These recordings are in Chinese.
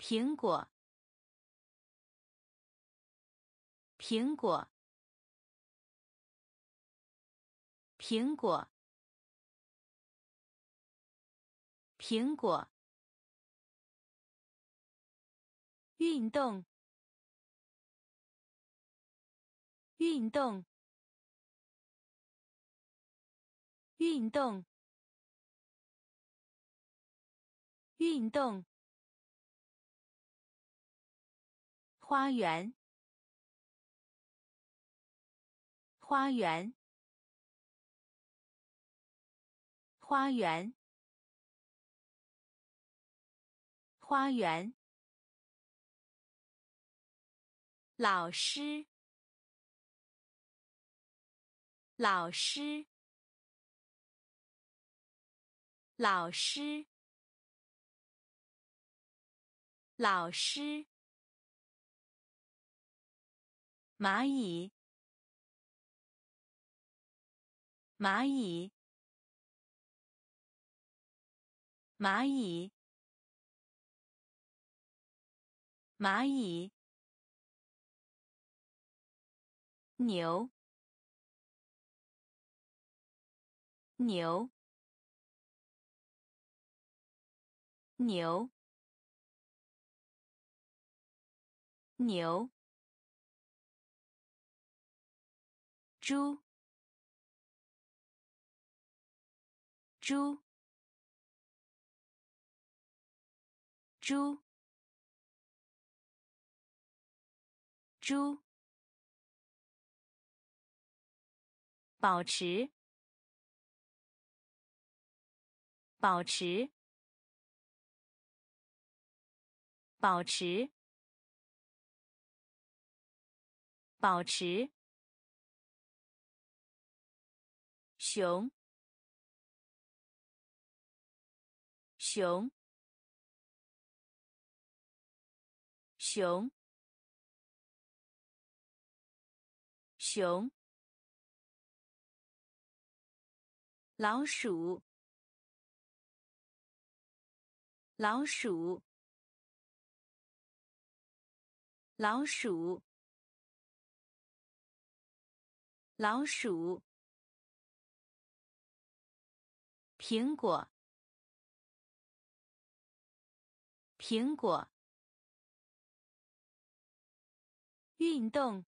苹果，苹果，苹果，苹果。运动，运动，运动，运动。花园，花园，花园，花园。老师，老师，老师，老师。蚂蚁，蚂蚁，蚂蚁，蚂蚁。牛，牛，牛，牛。猪，猪，猪，猪。保持，保持，保持，保持。熊，熊，熊，熊。老鼠，老鼠，老鼠，老鼠。苹果，苹果。运动，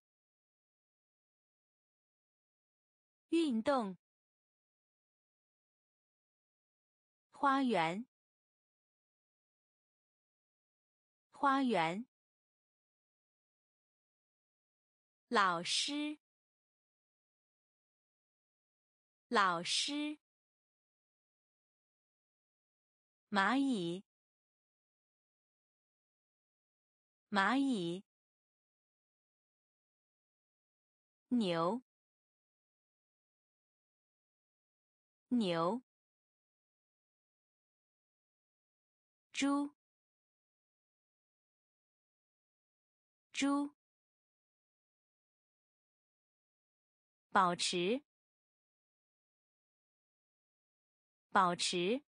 运动。花园，花园。老师，老师。蚂蚁，蚂蚁。牛，牛。猪，猪。保持，保持。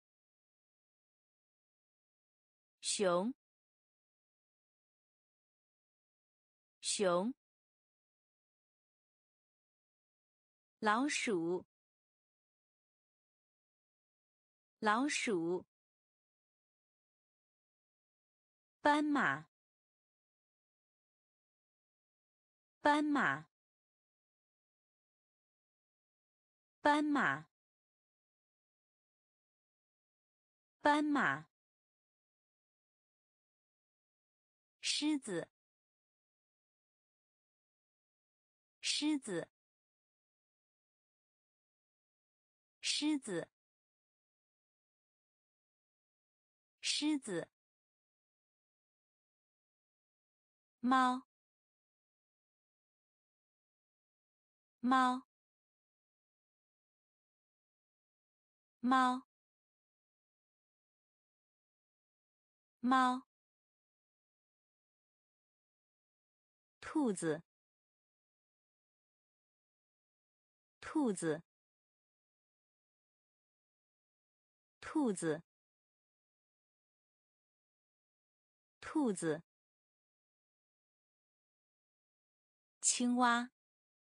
熊，熊。老鼠，老鼠。斑马，斑马，斑马，斑马。狮子，狮子，狮子，狮子。猫，猫，猫，猫。兔子，兔子，兔子， 兔子，青蛙，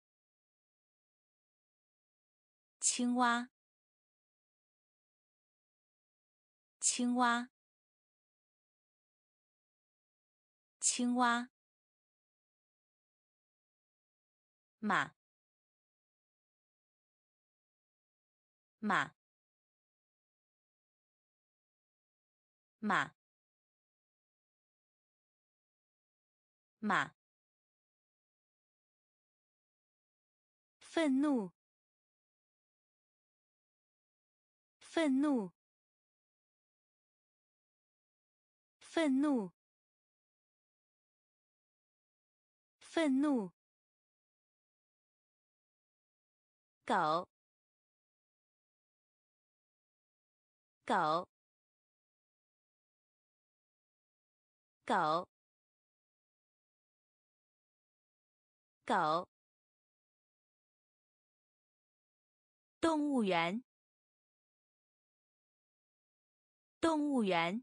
青蛙，青蛙，青蛙，马，马，马，马，愤怒，愤怒，愤怒，愤怒，狗，狗，狗，狗，动物园，动物园，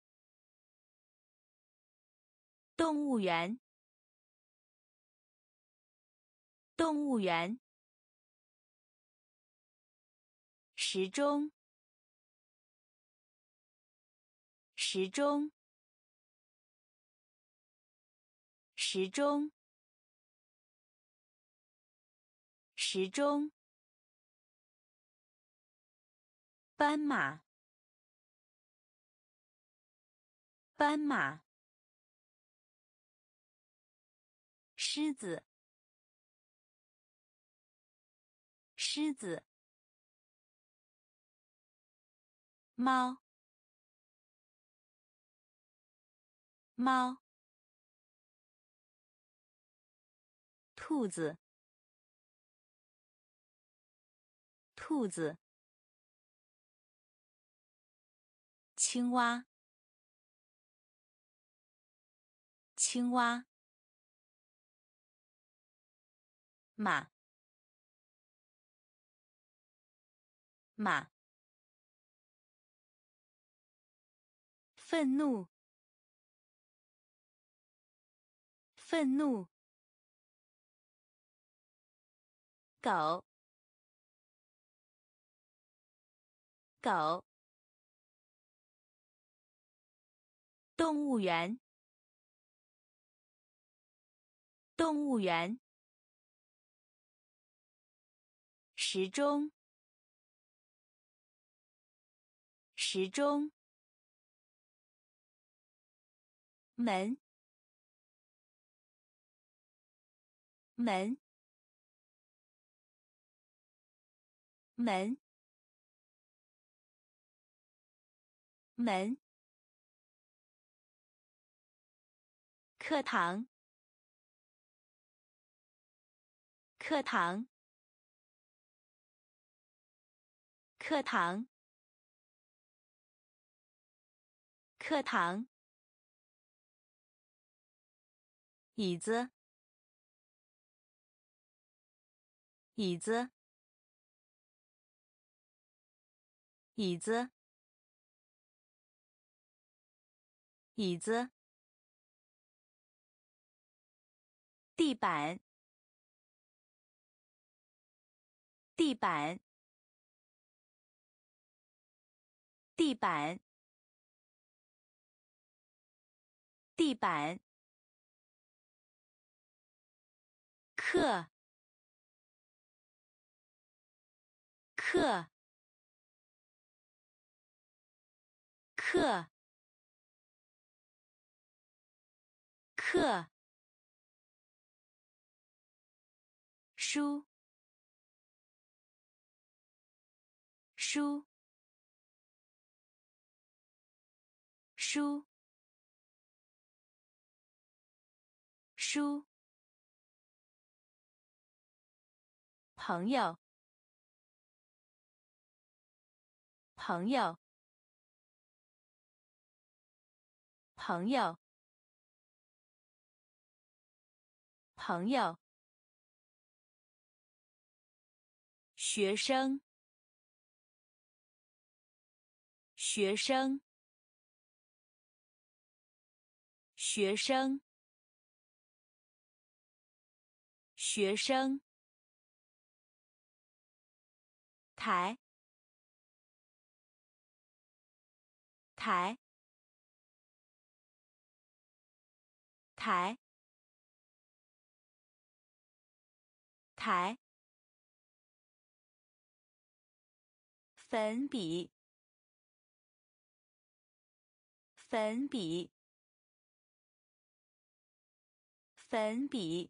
动物园，动物园，时钟，时钟，时钟，时钟，斑马，斑马，狮子，狮子，猫，猫，兔子，兔子，青蛙，青蛙，马，马，愤怒，愤怒，狗，狗，动物园，动物园，时钟，时钟，门，门，门，门，课堂，课堂，课堂，课堂，椅子，椅子，椅子，椅子，地板，地板，地板，地板，课，课，课，课，书，书，书，书，朋友，朋友，朋友，朋友，学生，学生， 学生，学生，台，台，台，台，粉笔，粉笔，粉笔，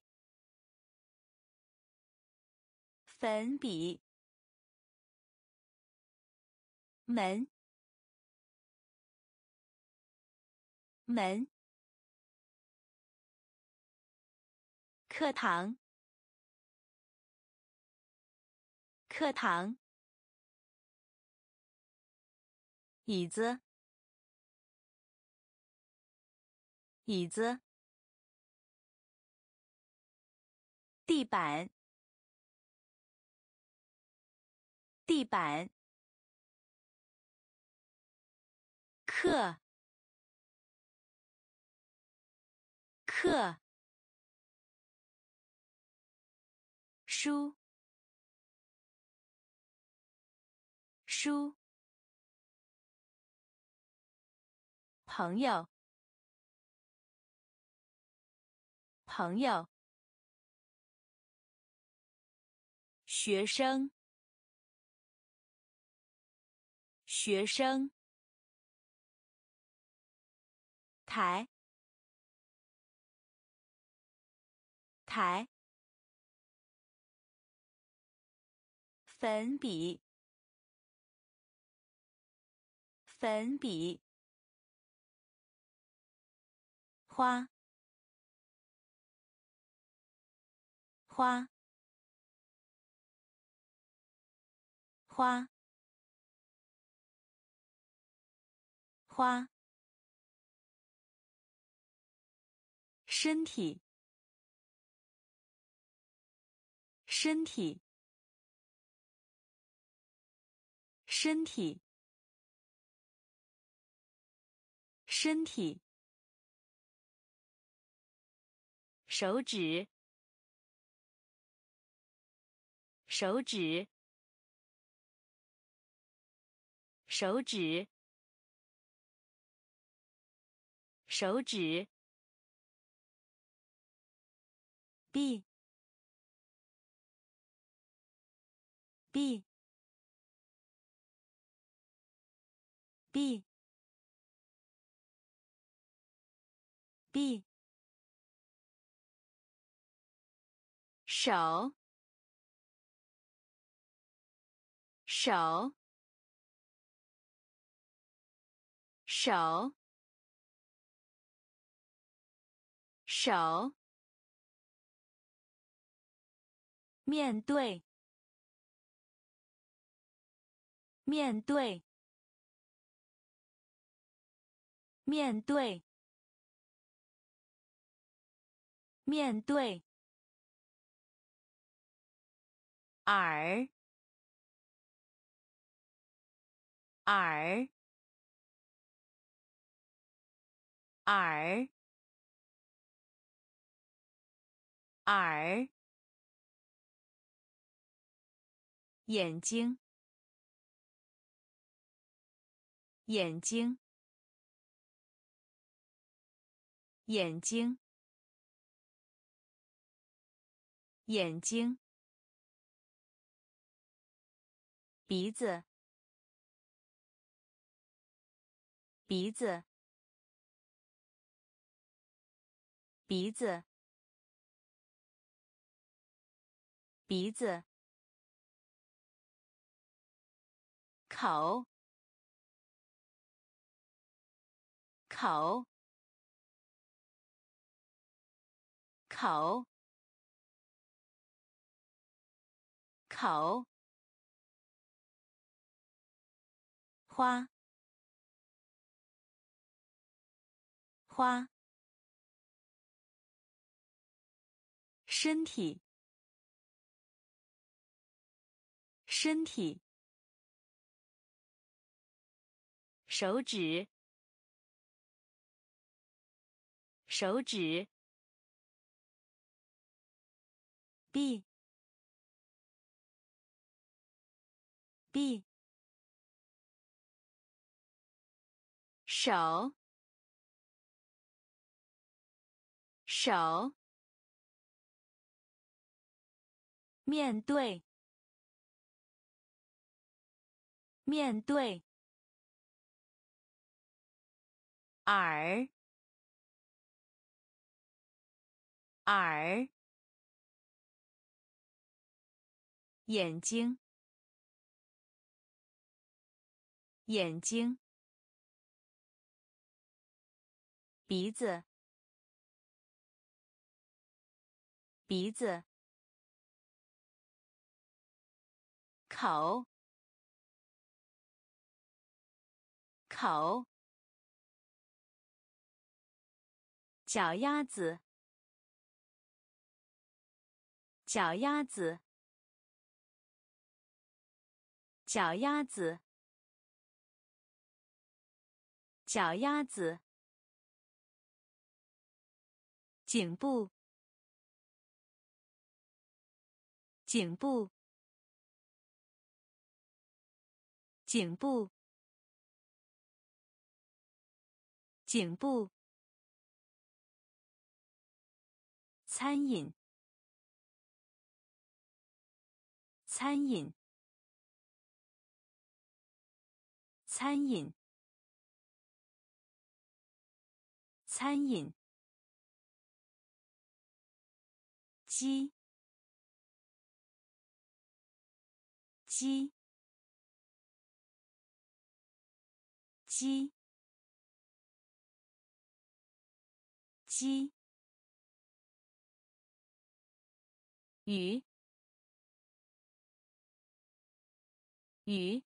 粉笔，门，门，课堂，课堂，椅子，椅子，地板，地板，课，课，书，书，朋友，朋友，学生，学生，台，台，粉笔，粉笔，花，花，花，花，身体，身体，身体，身体，手指，手指，手指，手指，B B B B 手，手，手，手，面对，面对，面对，面对，耳，耳，耳，耳，眼睛，眼睛，眼睛，眼睛，鼻子，鼻子，鼻子，鼻子，口，口，口，口，花，花，身体，身体，手指， 手指 B B 手手面对面对耳耳眼睛眼睛鼻子鼻子口口脚丫子脚丫子脚丫子脚丫子颈部颈部颈部颈部餐饮餐饮餐饮餐饮鸡鸡鸡鸡鱼鱼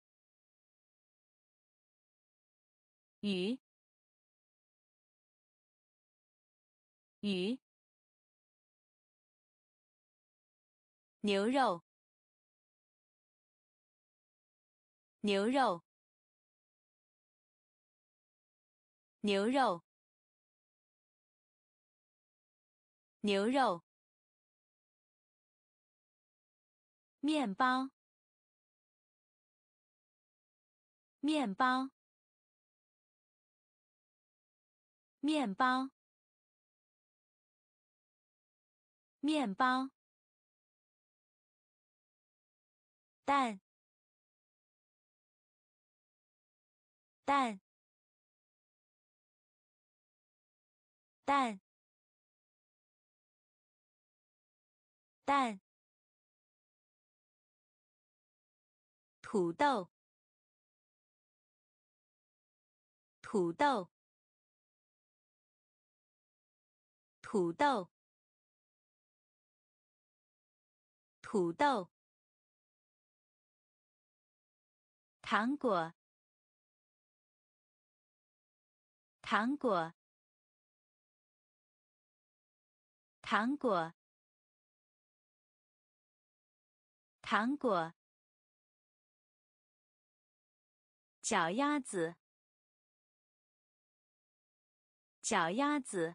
鱼鱼牛肉牛肉牛肉牛肉面包面包面包面包蛋蛋蛋蛋土豆土豆土豆土豆糖果糖果糖果糖果脚丫子脚丫子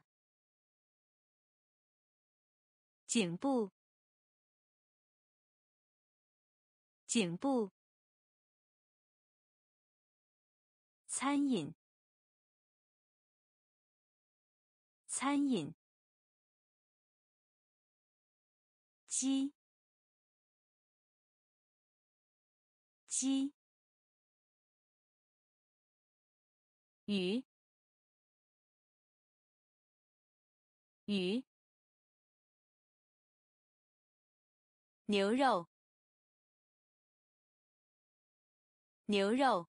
颈部颈部餐饮餐饮鸡鸡鱼鱼牛肉牛肉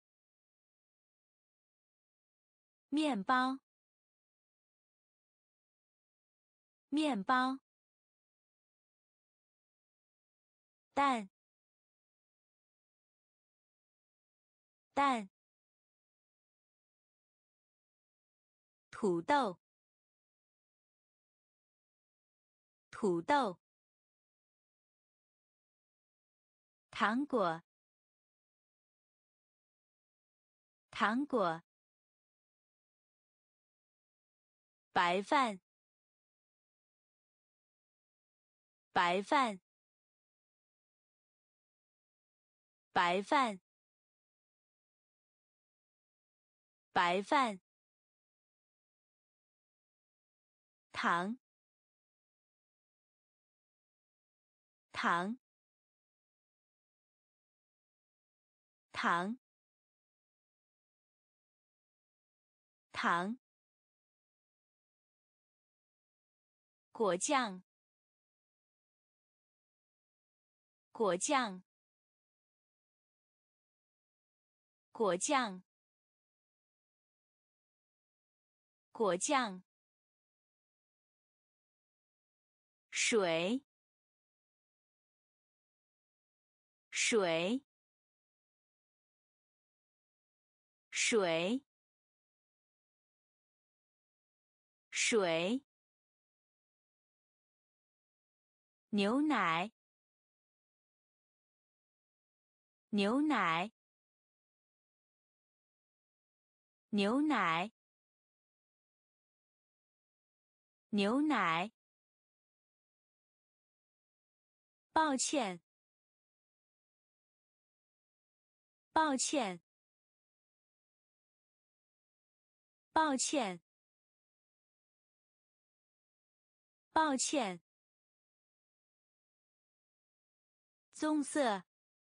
面包面包蛋蛋土豆土豆糖果糖果白饭，白饭，白饭，白饭，糖，糖，糖，糖，果酱，果酱，果酱，果酱，水，水，水，水，牛奶，牛奶，牛奶，牛奶，抱歉，抱歉，抱歉，抱歉，棕色，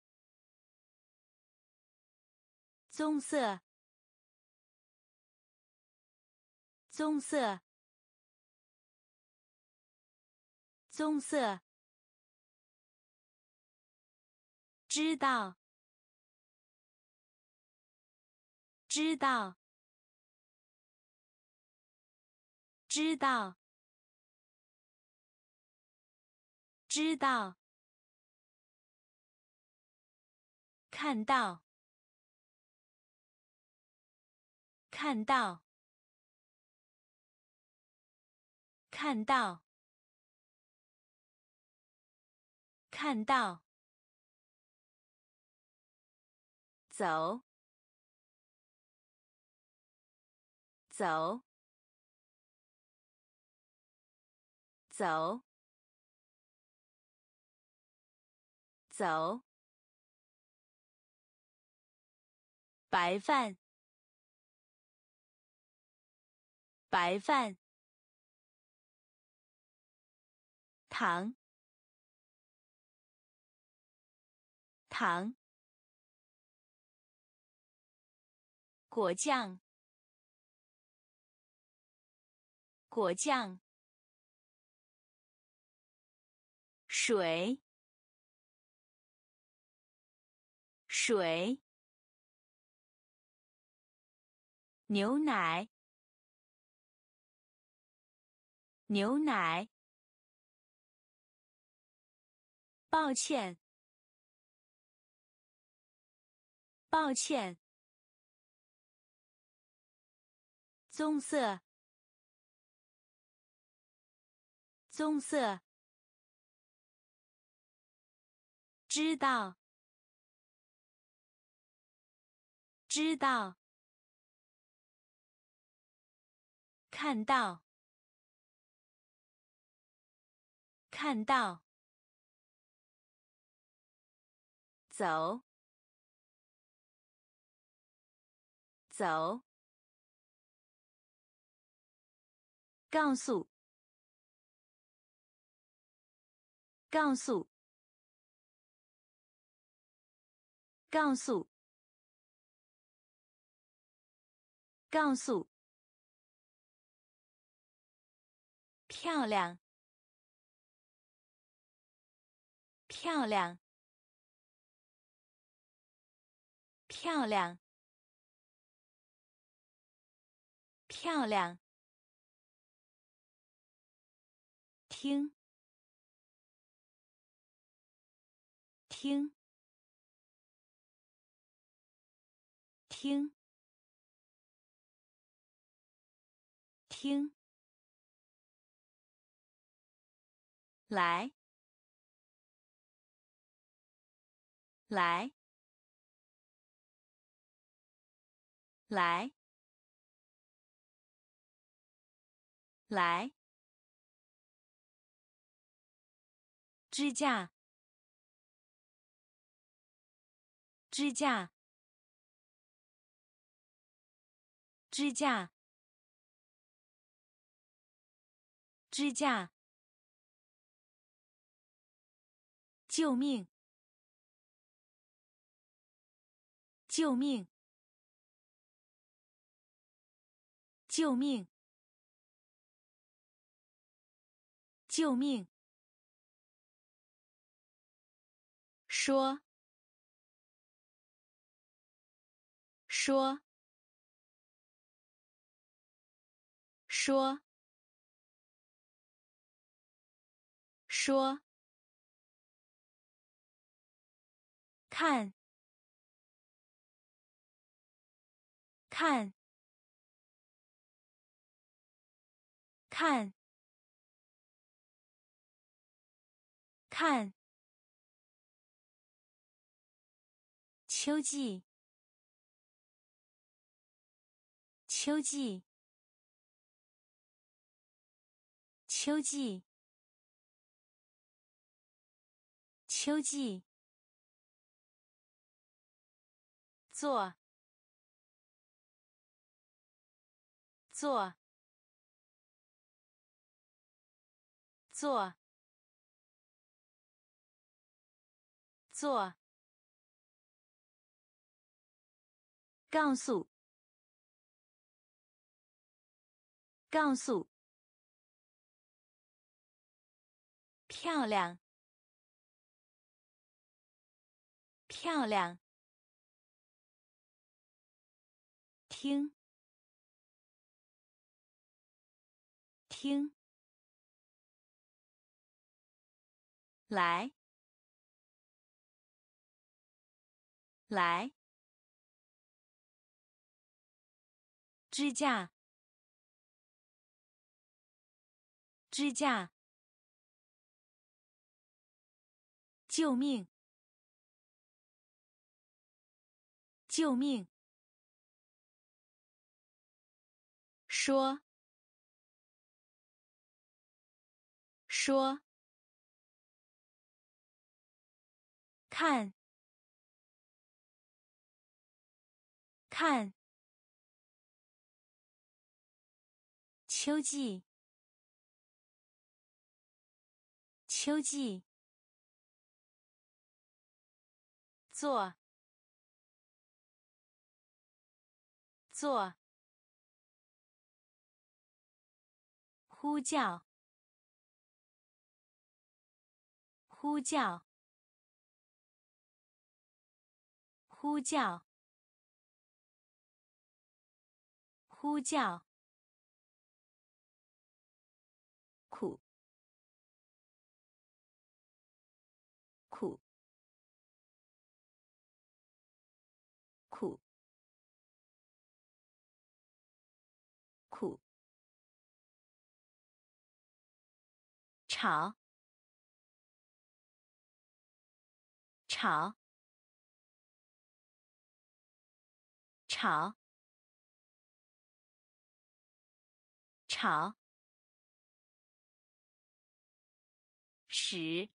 棕色，棕色，棕色，知道，知道，知道，知道，看到，看到，看到，看到，走，走，走，走，白饭，白饭，糖，糖，果酱，果酱，水，水，牛奶，牛奶，抱歉，抱歉，棕色，棕色，知道，知道，看到，看到，走，走，告诉，告诉，告诉，告诉，漂亮，漂亮，漂亮，漂亮，听，听，听，听，来，来，来， 来，支架，支架，支架，支架，救命！救命！救命！救命！说，说，说，说，看，看，看，看，秋季，秋季，秋季，秋季，做，做，做，做，告诉，告诉，漂亮，漂亮，听，听，来，来，支架，支架，救命！救命！说，说，看，看，秋季，秋季，做，做，呼叫，呼叫，呼叫，呼叫，苦，苦，苦，苦，吵，吵，吵，吵，使，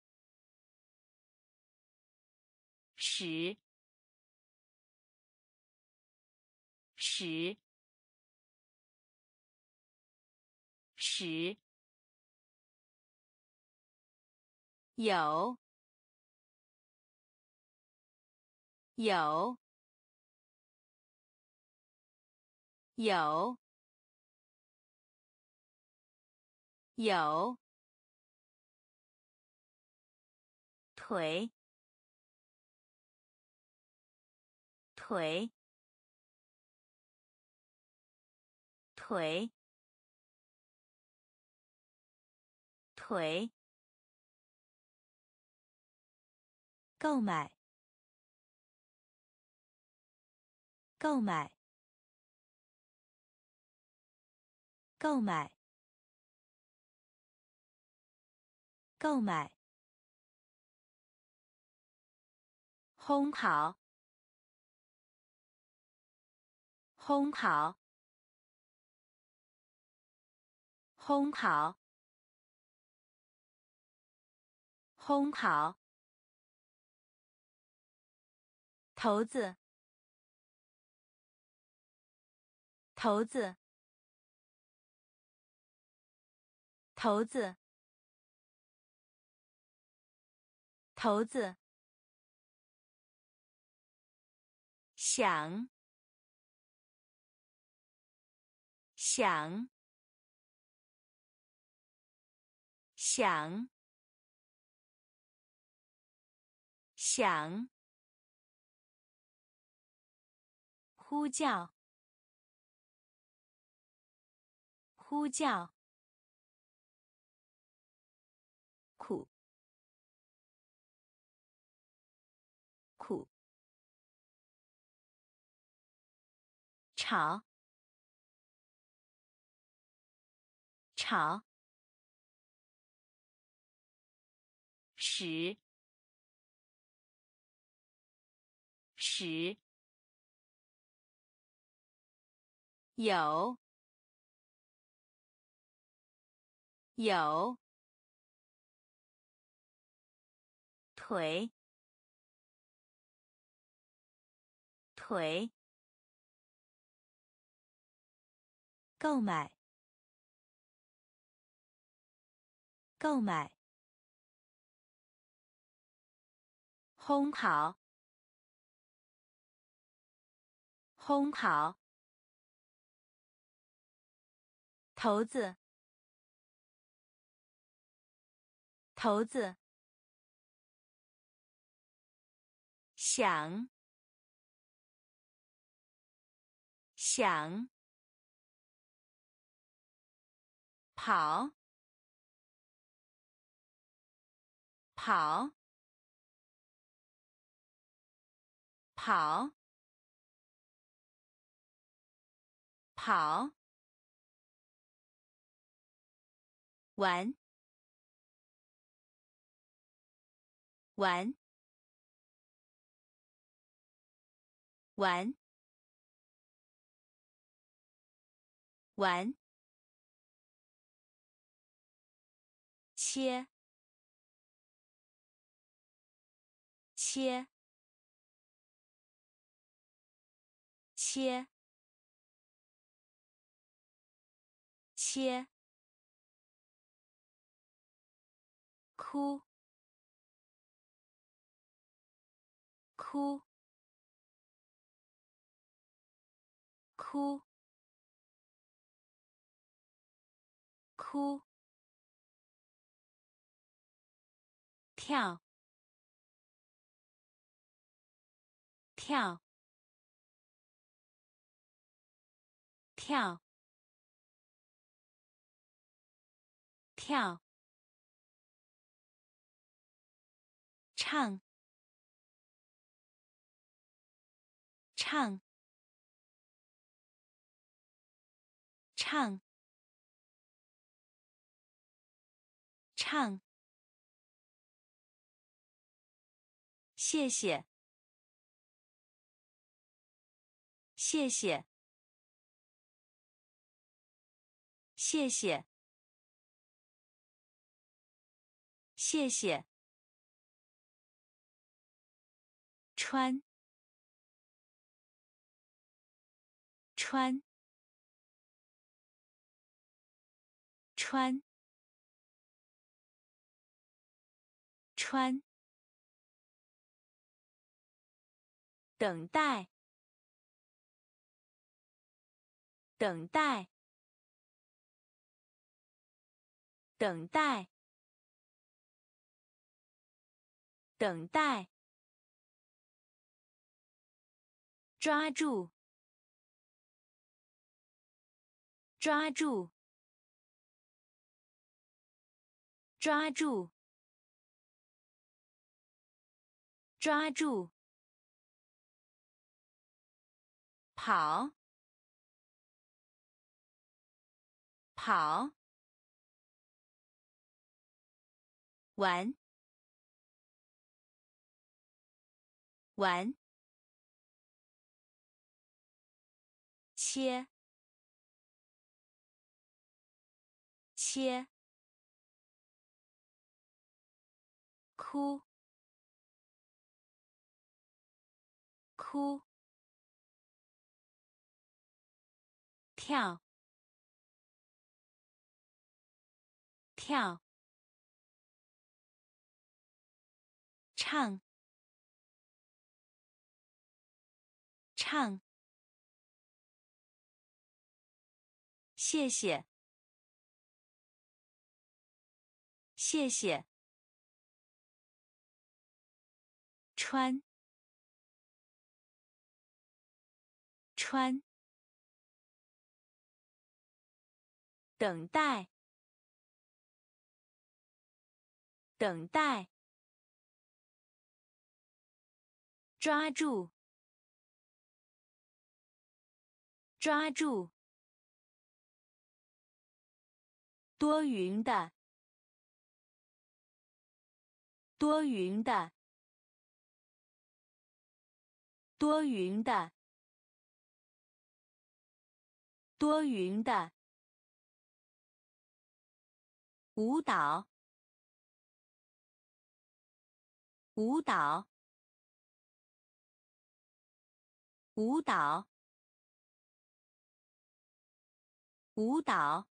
使，使，使，有，有，有，有，腿，腿，腿，腿，购买，购买，购买，购买，烘烤，烘烤， 烘烤，烘烤，骰子，骰子，骰子，骰子，想，想，想，想，呼叫，呼叫，苦，苦，吵，吵，使，使，有，有，腿，腿，购买，购买，烘烤，烘烤，骰子，骰子，想，想，跑，跑，跑，跑，玩，玩，玩，玩，切，切，切，切，哭，哭，哭，哭，跳，跳，跳，跳，唱，唱，唱，唱，谢谢，谢谢，谢谢，谢谢，穿，穿，穿，穿，等待，等待，等待，等待，抓住，抓住，抓住，抓住，跑，跑，玩，玩，切， 切，哭，哭，跳，跳，唱，唱，谢谢，谢谢，穿，穿，等待，等待，抓住，抓住，多云的，多云的，多云的，多云的，舞蹈，舞蹈，舞蹈，舞蹈，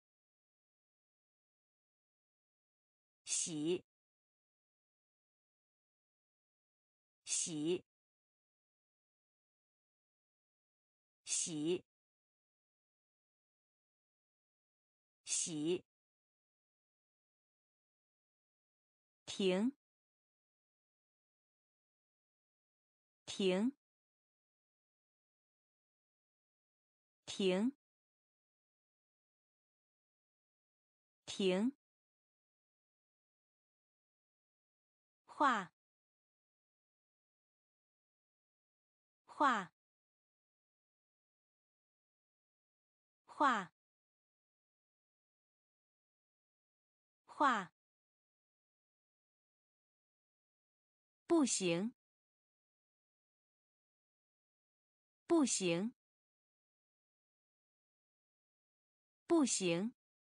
洗，洗，洗，洗，停，停，停，停，画，画，画，画，不行，不行，不行，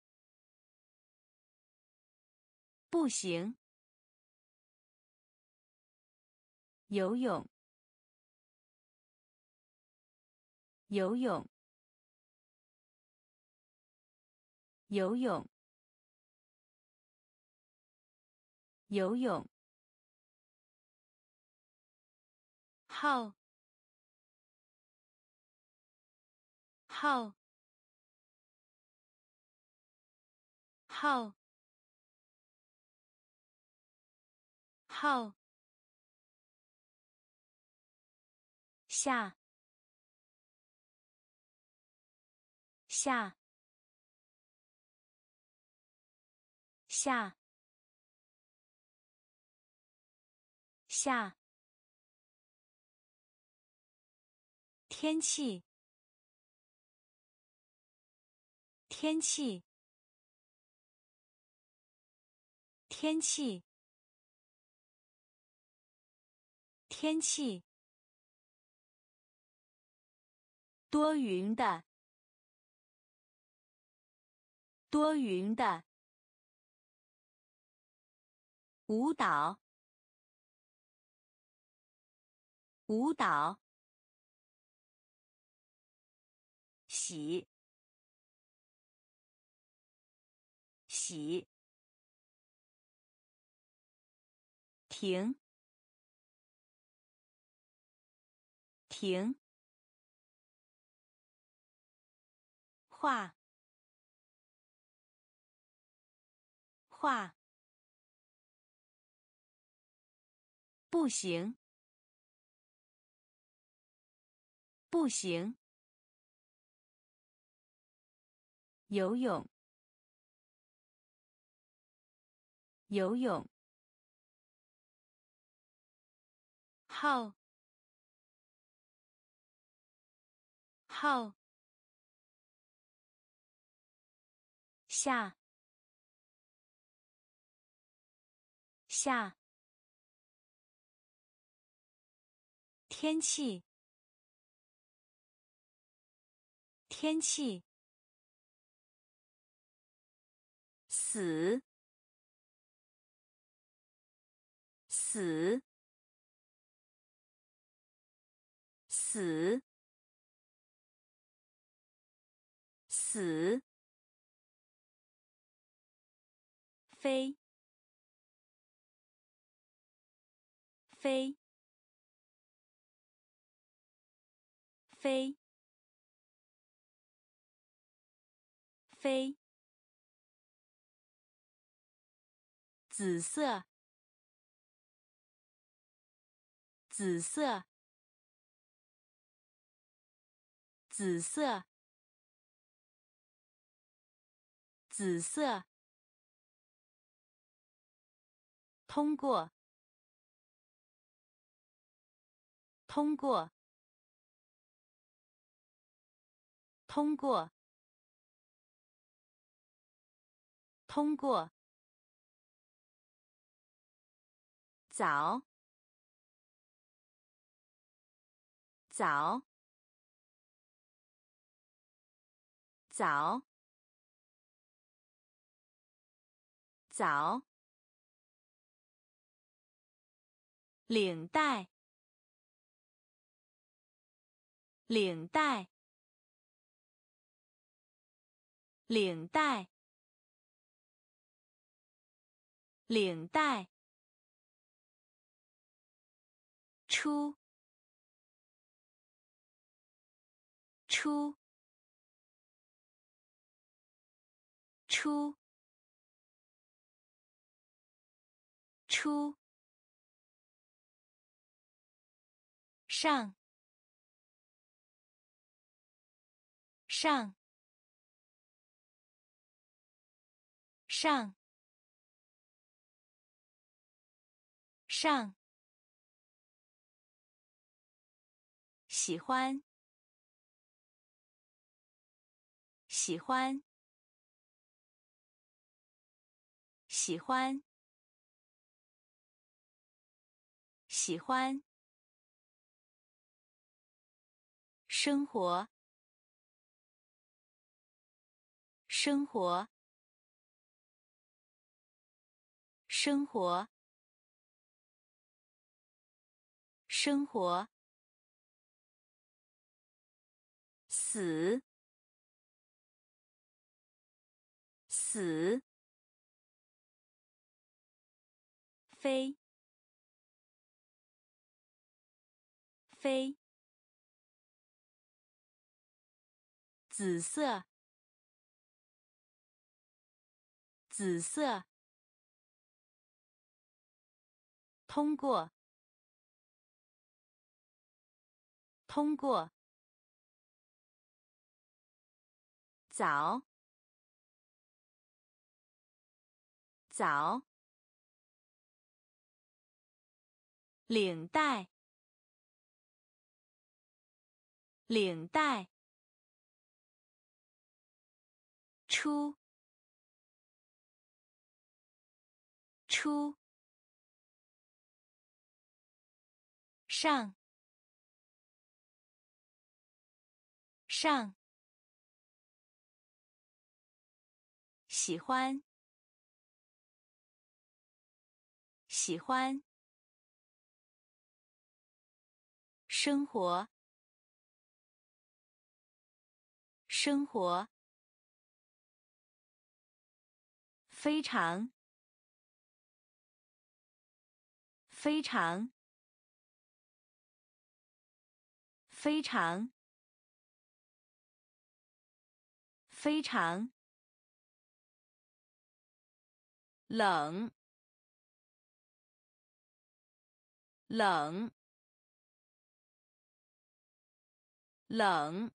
不行，游泳，游泳，游泳，游泳，号，号，号，号，下，下，下，下，天气，天气，天气，天气，多云的，多云的，舞蹈，舞蹈，洗，洗，停，停，画，画，不行，不行，游泳，游泳，号，号，下，下，天气，天气， 死死死死飞飞飞飞紫色紫色紫色紫色通过通过通过通过早早早早领带领带领带领带出出出出上上上上喜欢喜欢喜欢喜欢生活生活生活生活死死飞飞紫色紫色通过通过早早领带领带出出上上喜欢喜欢生活生活非常非常非常非常冷冷冷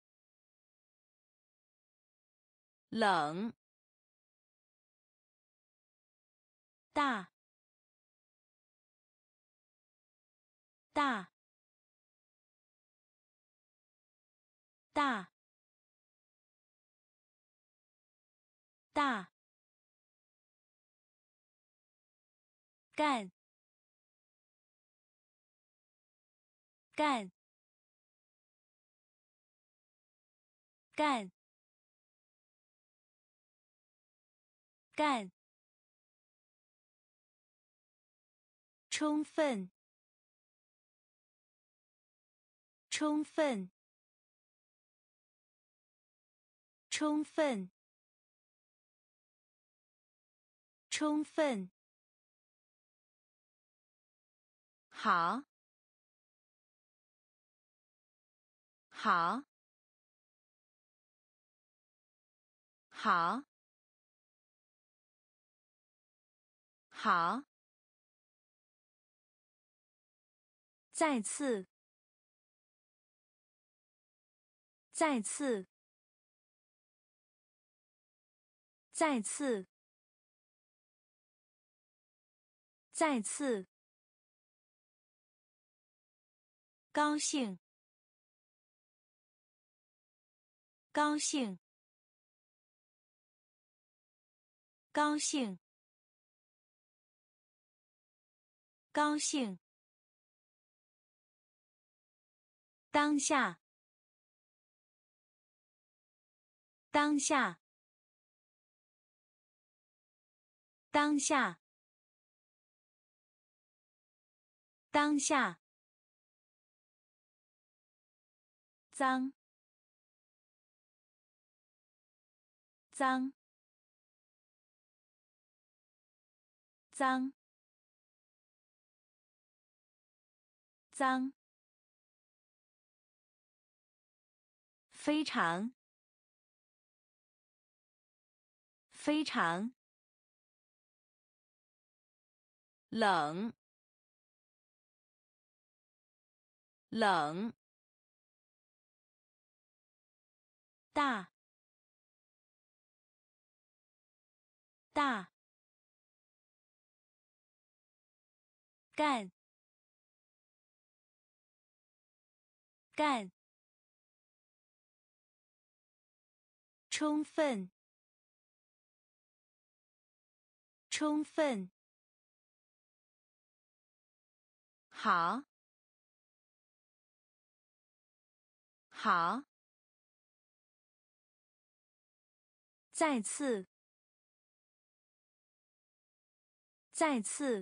冷大大大大干干干干，充分，充分，充分，充分，好，好，好，好，再次，再次，再次，再次，高兴，高兴，高兴，高兴，当下，当下，当下，当下，脏，脏，脏，脏，非常，非常，冷，冷，大，大，干，干，充分，充分，好，好，再次，再次，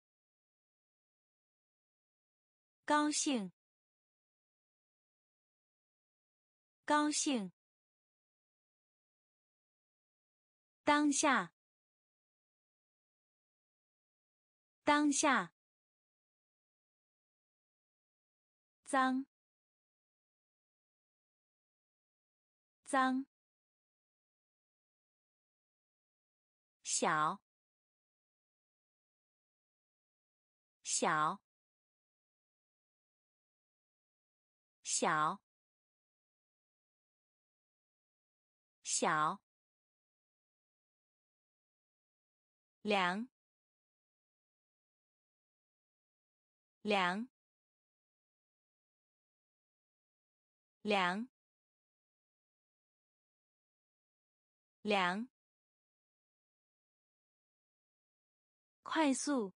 高兴，高兴，当下，当下，脏，脏，小，小，小，小，凉，凉，凉，凉，快速，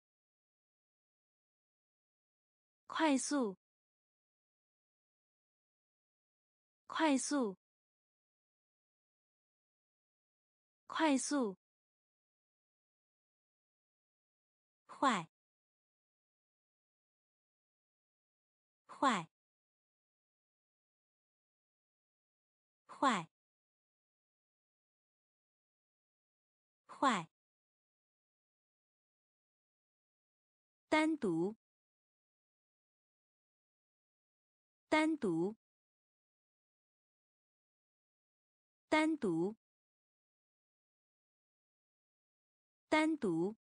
快速，快速，快速，坏，坏，坏，坏，单独，单独，单独，单独，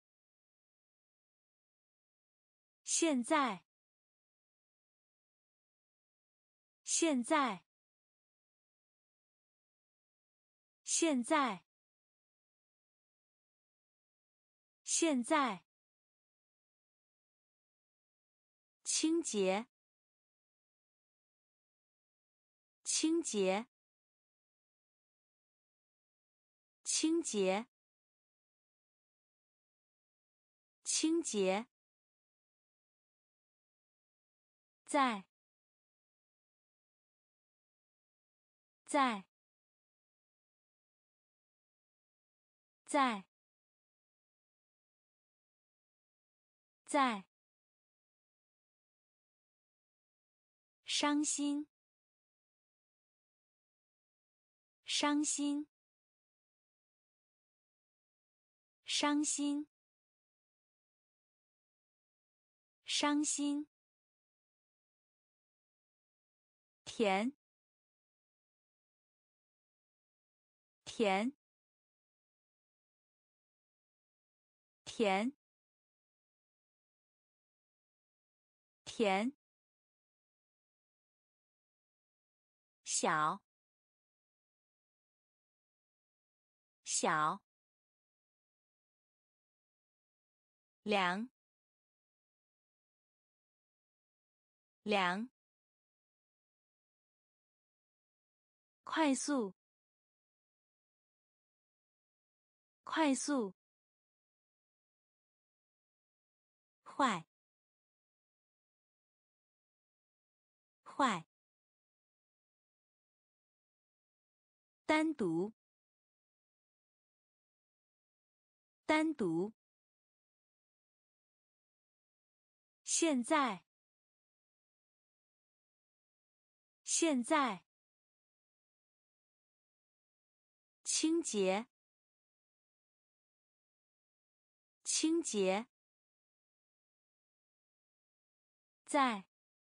现在，现在，现在，现在，清洁，清洁，清洁，清洁，在，在， 在，在，伤心，伤心，伤心，伤心，甜，甜，甜，甜，小，小，凉，凉，快速，快速，坏，坏，单独，单独，现在，现在，清洁，清洁，在，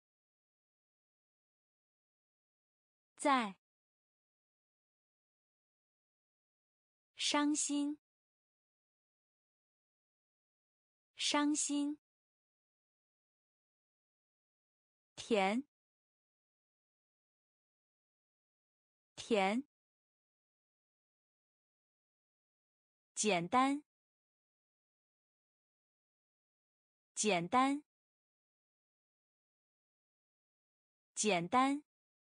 在，伤心，伤心，甜，甜，简单，简单，简单，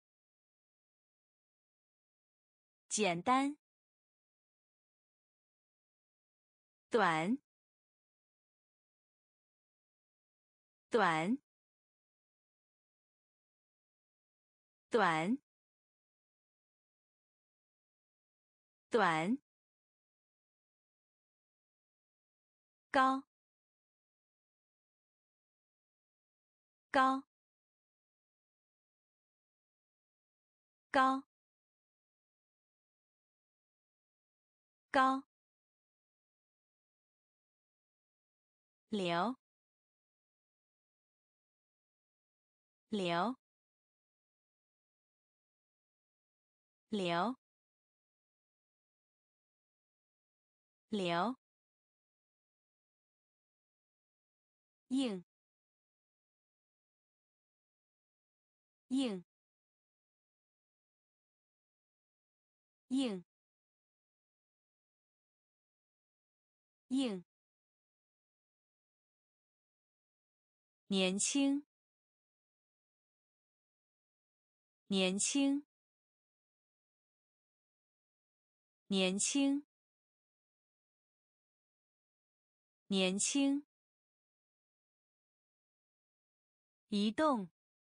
简单，短，短，短，短，高，高，高，高，流，流，流，流，硬，硬，硬，硬，年轻，年轻，年轻，年轻，移动，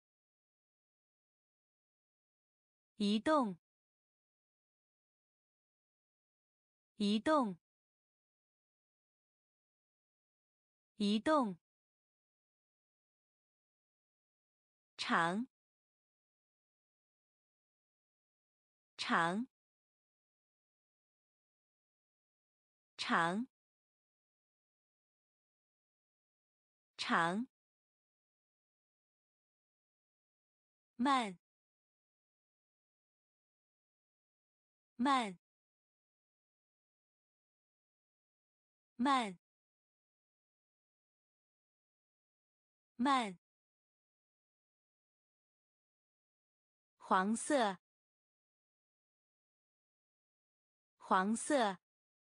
移动，移动，移动，长，长，长，长，慢，慢，慢，慢，黄色，黄色，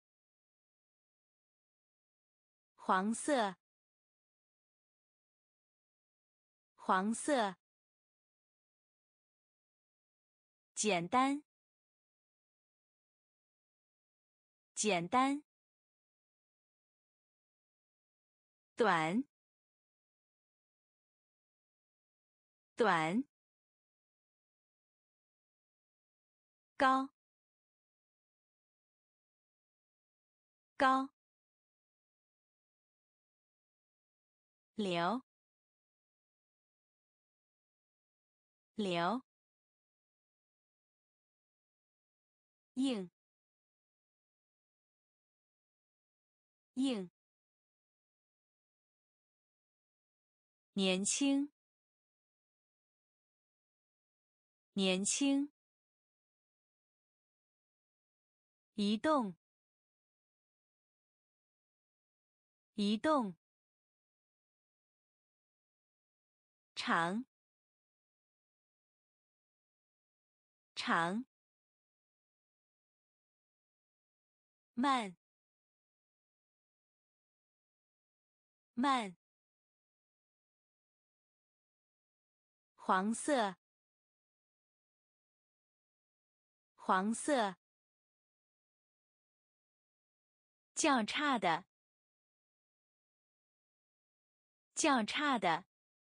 黄色，黄色，简单，简单，短，短，高， 高，流，流，硬，硬，年轻，年轻，移动，移动，长，长，慢，慢，黄色，黄色，较差的，较差的，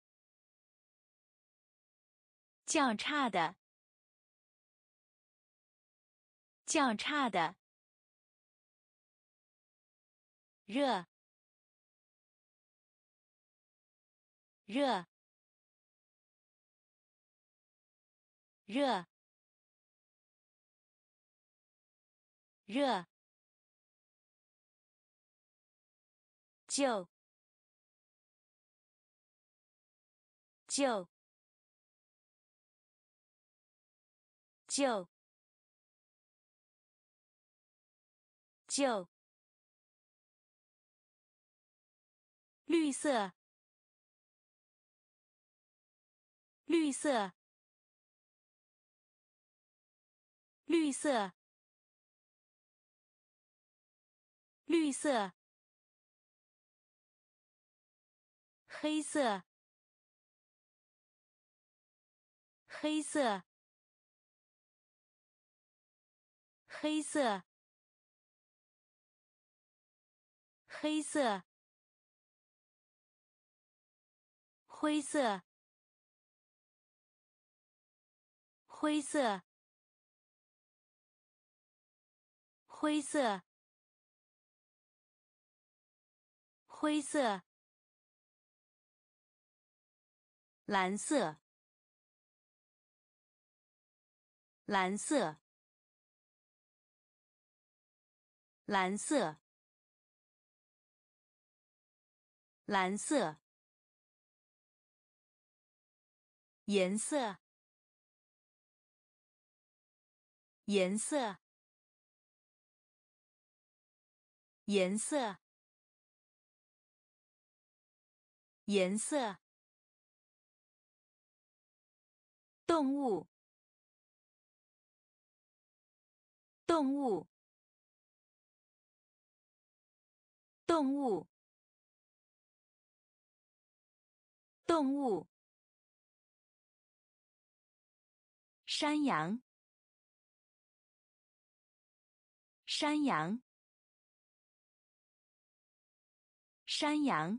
较差的，较差的，热，热，热，热，旧，旧，旧，旧，绿色，绿色，绿色，绿色，黑色，黑色，黑色，黑色，灰色，灰色，灰色，灰色，蓝色，蓝色，蓝色，蓝色，颜色，颜色，颜色，颜色，动物，动物，动物，动物，山羊，山羊，山羊，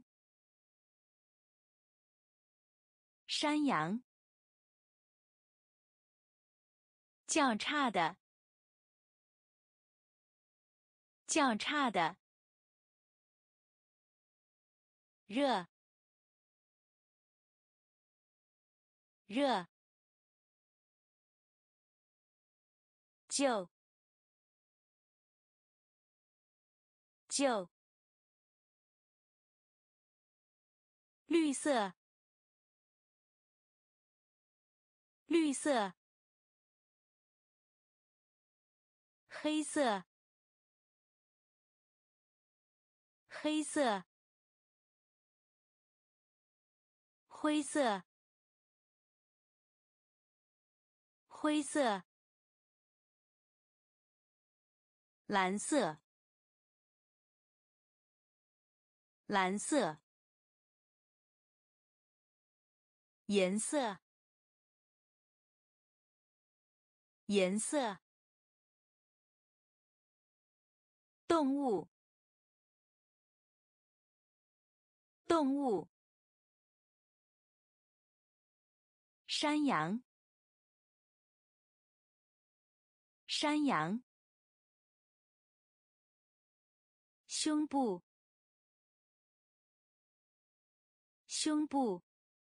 山羊，较差的，较差的，热，热，旧，旧，绿色，绿色，黑色，黑色，灰色，灰色，蓝色，蓝色，颜色，颜色，动物，动物，山羊，山羊， 胸部，胸部，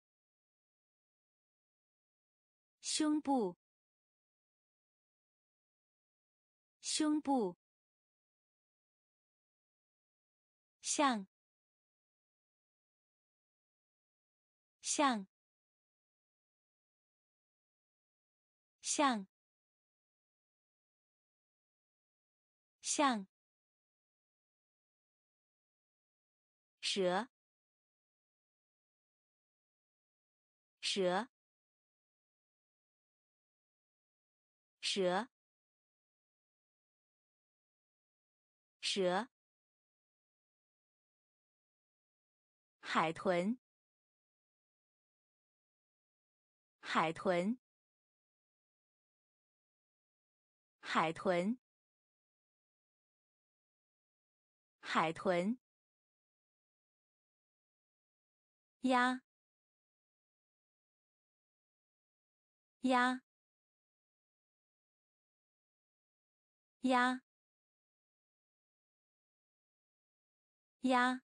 胸部，胸部，像，像，像，像，蛇，蛇，蛇，蛇，海豚，海豚，海豚，海豚，鸭，鸭，鸭，鸭，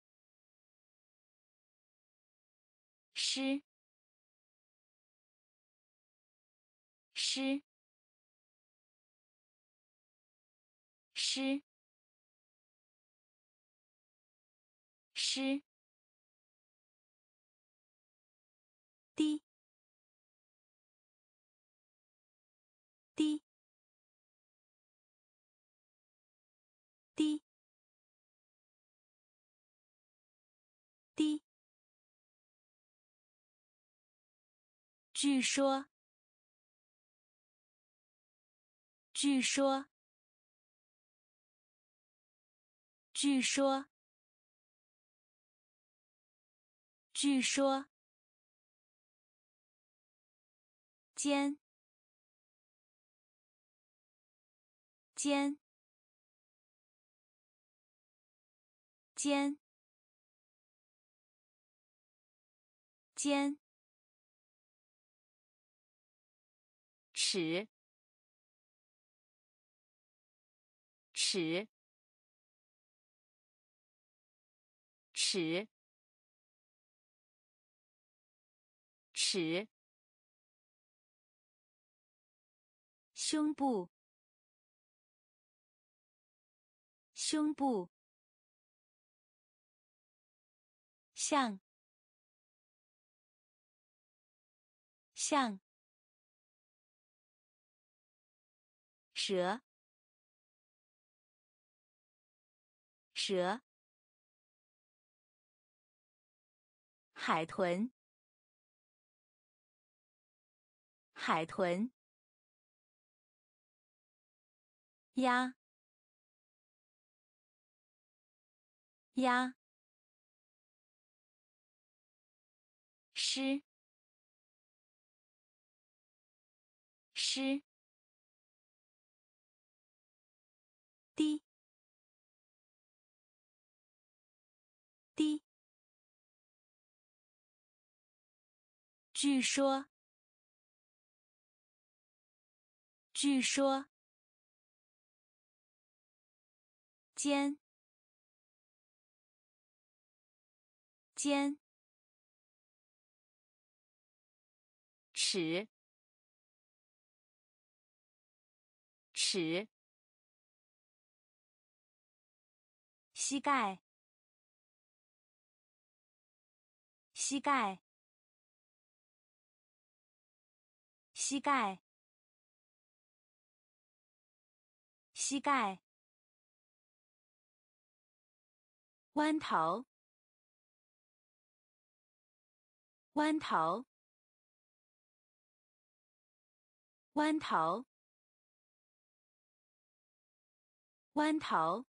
诗，诗，诗，诗，滴，滴，滴，滴，据说，据说，据说，据说，尖，尖，尖，尖，尺，尺，尺，尺，胸部，胸部，像，像，蛇，蛇，海豚，海豚，鸭，鸭，诗，诗，滴，滴，据说，据说，尖，尖，尺，尺，膝盖，膝盖，膝盖，膝盖，弯头，弯头，弯头，弯头，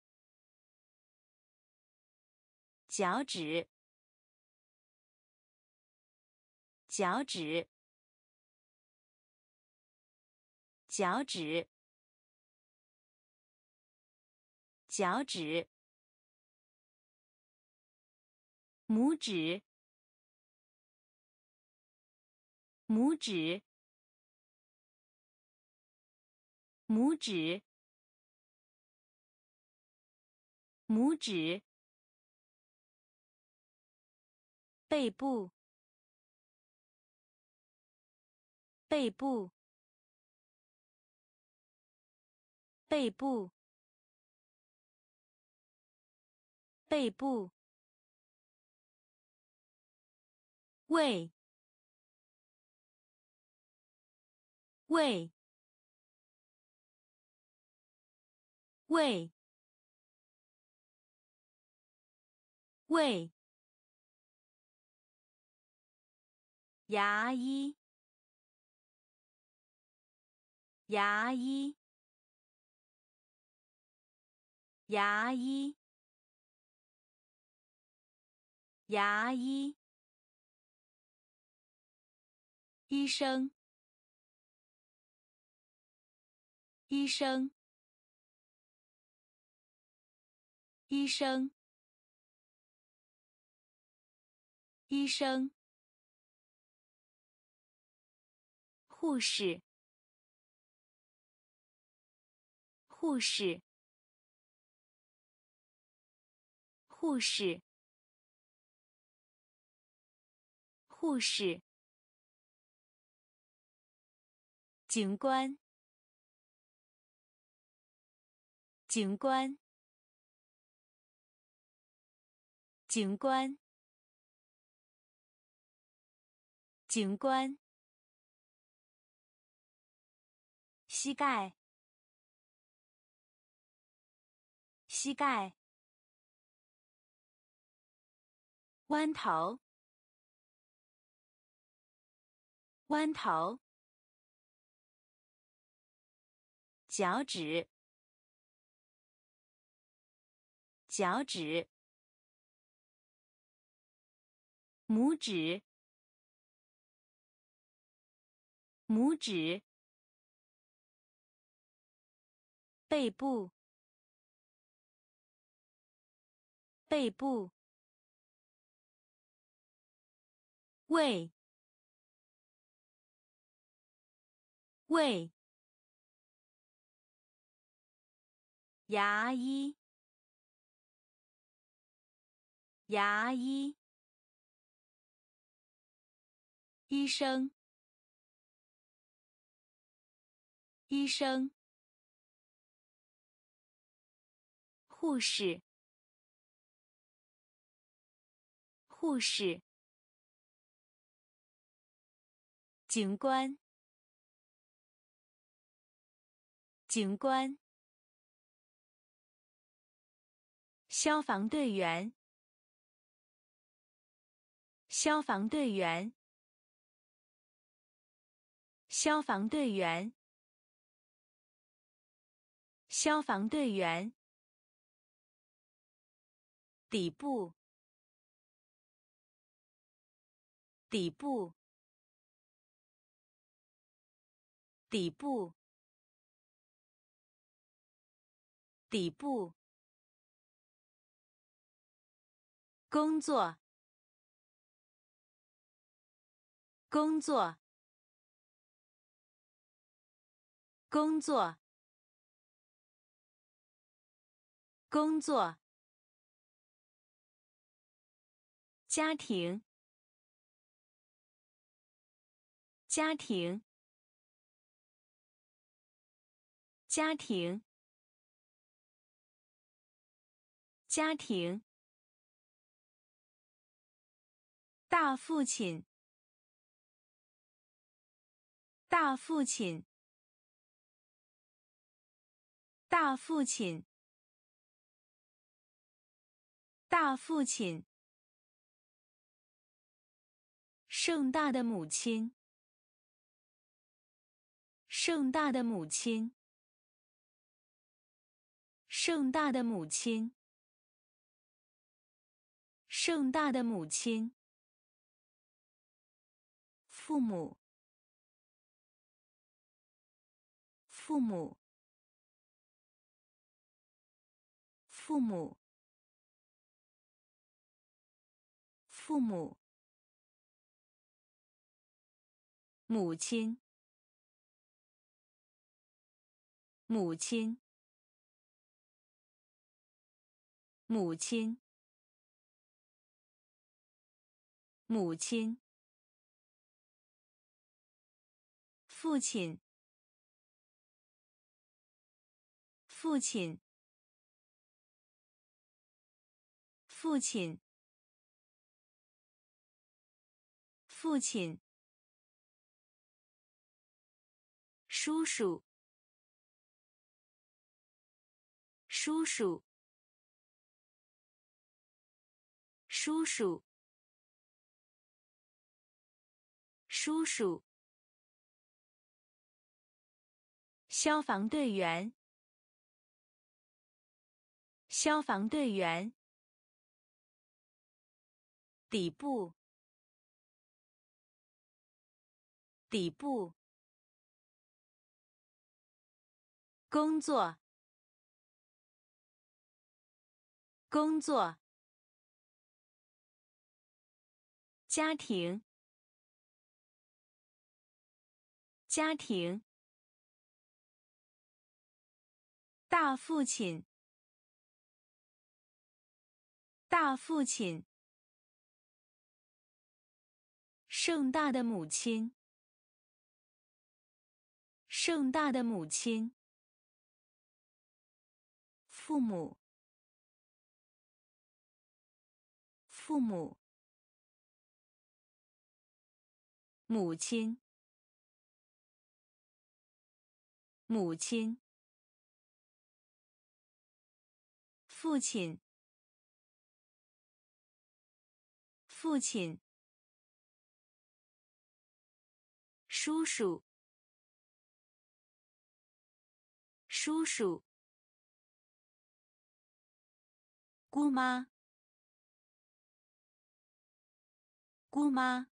脚趾，脚趾，脚趾，脚趾，拇指，拇指，拇指， 拇指，背部，背部，背部，背部，胃，胃，胃，胃，牙医，牙医，牙医，牙医，医生，医生，医生，医生，护士，护士，护士，护士，警官，警官，警官，警官，膝盖，膝盖，弯头，弯头，脚趾，脚趾，拇指，拇指，背部，背部，胃，胃，牙医，牙医，医生，医生，护士，护士，警官，警官，消防队员，消防队员，消防队员，消防队员，底部，底部，底部，底部，工作，工作，工作，工作，家庭，家庭，家庭，家庭，大父亲，大父亲，大父亲，大父亲，盛大的母亲，盛大的母亲，盛大的母亲，盛大的母亲，父母，父母，父母，父母，母亲，母亲， 母亲，母亲，父亲，父亲，父亲，父亲，叔叔，叔叔，叔叔，叔叔，消防队员，消防队员，底部，底部，工作，工作，家庭，家庭，大父亲，大父亲，盛大的母亲，盛大的母亲，父母，父母，母亲，母亲，父亲，父亲，叔叔，叔叔，姑妈，姑妈，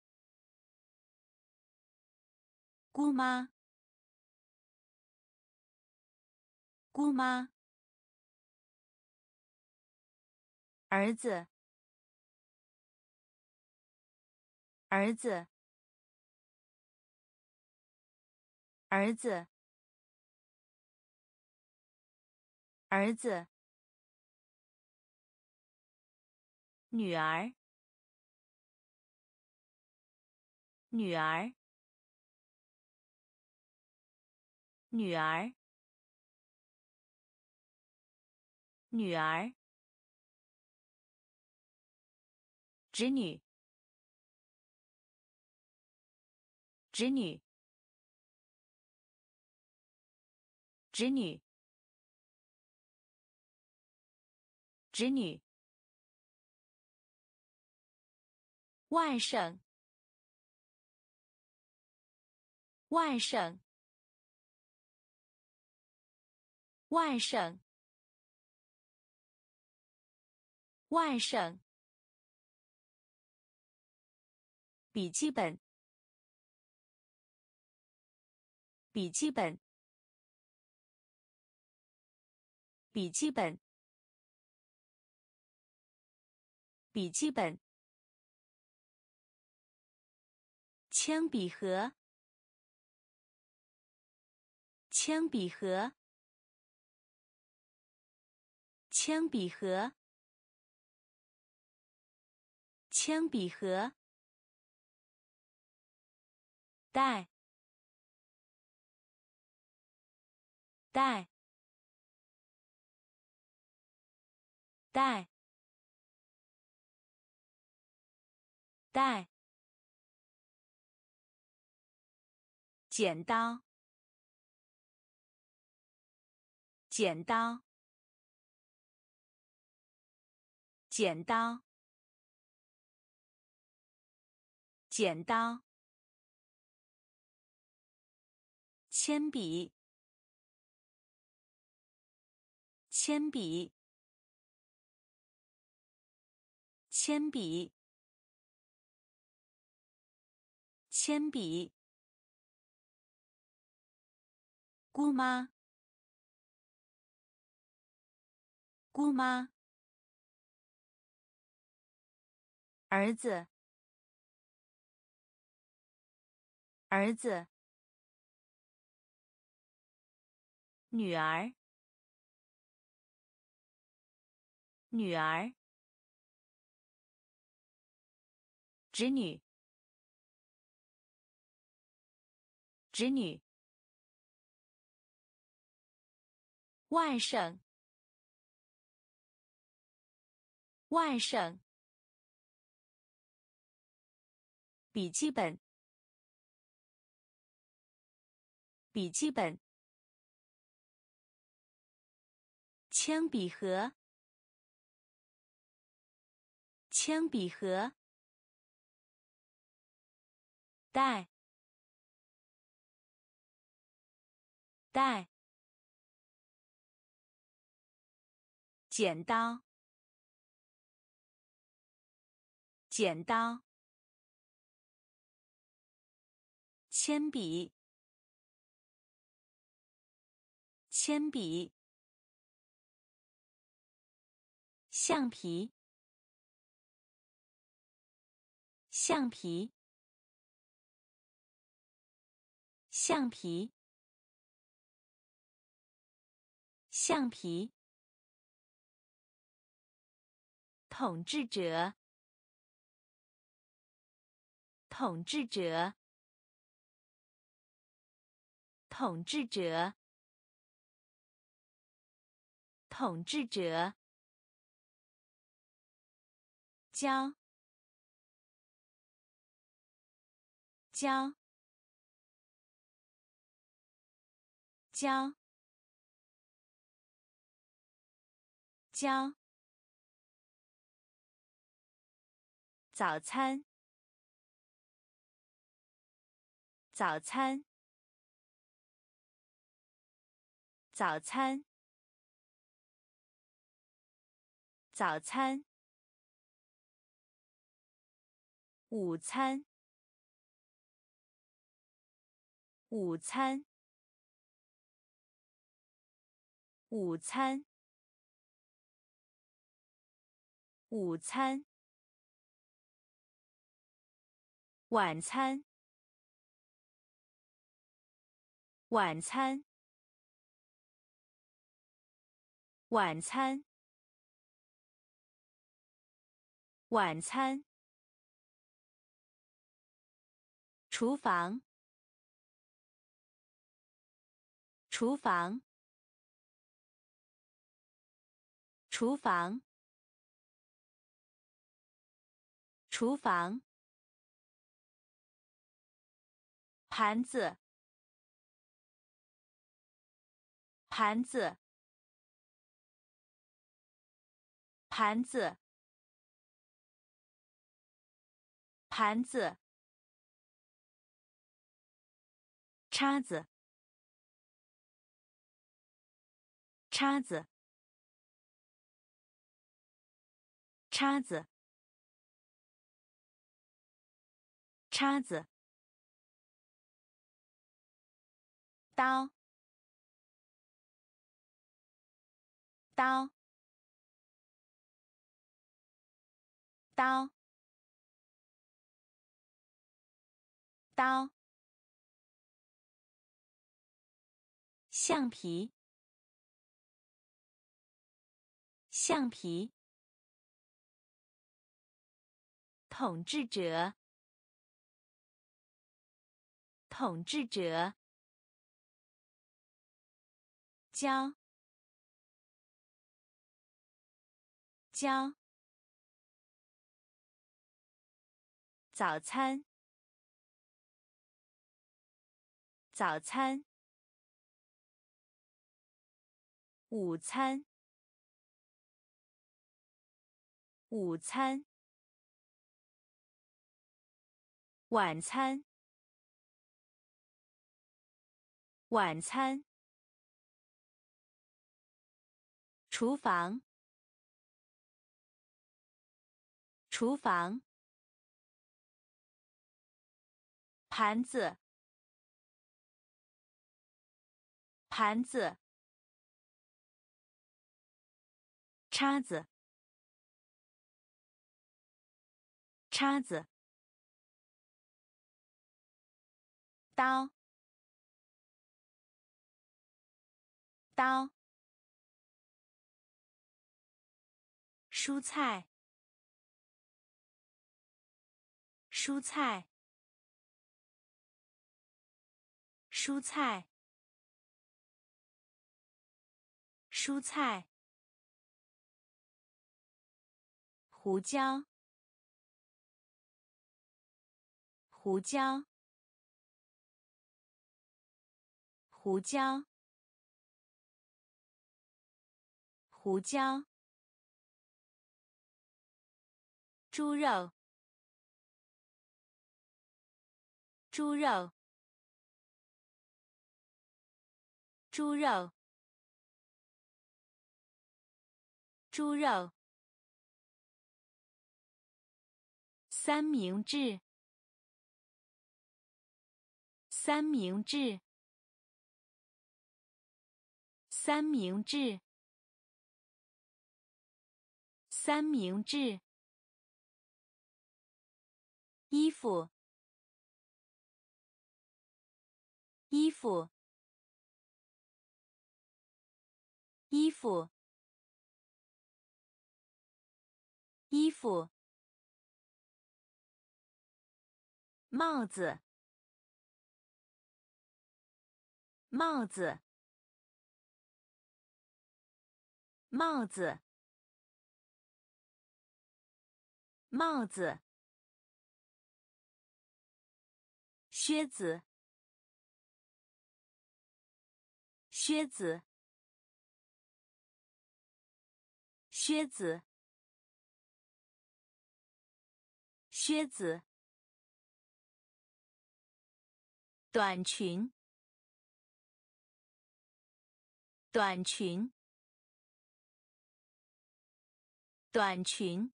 姑妈，姑妈，儿子，儿子，儿子，儿子，女儿，女儿，女儿，女儿，侄女，侄女，侄女，侄女，外甥，外甥，外甥，外甥，笔记本，笔记本，笔记本，笔记本，铅笔盒，铅笔盒，铅笔盒，铅笔盒，带，带，带，带，剪刀，剪刀，剪刀，剪刀，铅笔，铅笔，铅笔，铅笔，姑妈，姑妈，儿子，儿子，女儿， 女儿，侄女，侄女，外甥，外甥，笔记本，笔记本，铅笔盒，铅笔盒，带，带，剪刀，剪刀，铅笔，铅笔，橡皮，橡皮，橡皮，橡皮，统治者，统治者，统治者，统治者，教，教，教，教，早餐，早餐，早餐，早餐，午餐，午餐，午餐，午餐，晚餐，晚餐，晚餐，晚餐，厨房，厨房，厨房，厨房，盘子，盘子，盘子，盘子，叉子，叉子，叉子，叉子，刀，刀，刀，刀，橡皮，橡皮，统治者，统治者，教，教，早餐，早餐，午餐，午餐，晚餐，晚餐，厨房，厨房，盘子，盘子，叉子，叉子，刀，刀， 蔬菜，蔬菜，蔬菜，蔬菜。胡椒，胡椒，胡椒，胡椒。猪肉，猪肉，猪肉，猪肉。三明治，三明治，三明治，三明治。衣服，衣服，衣服，衣服。帽子，帽子，帽子，帽子。靴子，靴子，靴子，靴子。短裙，短裙，短裙，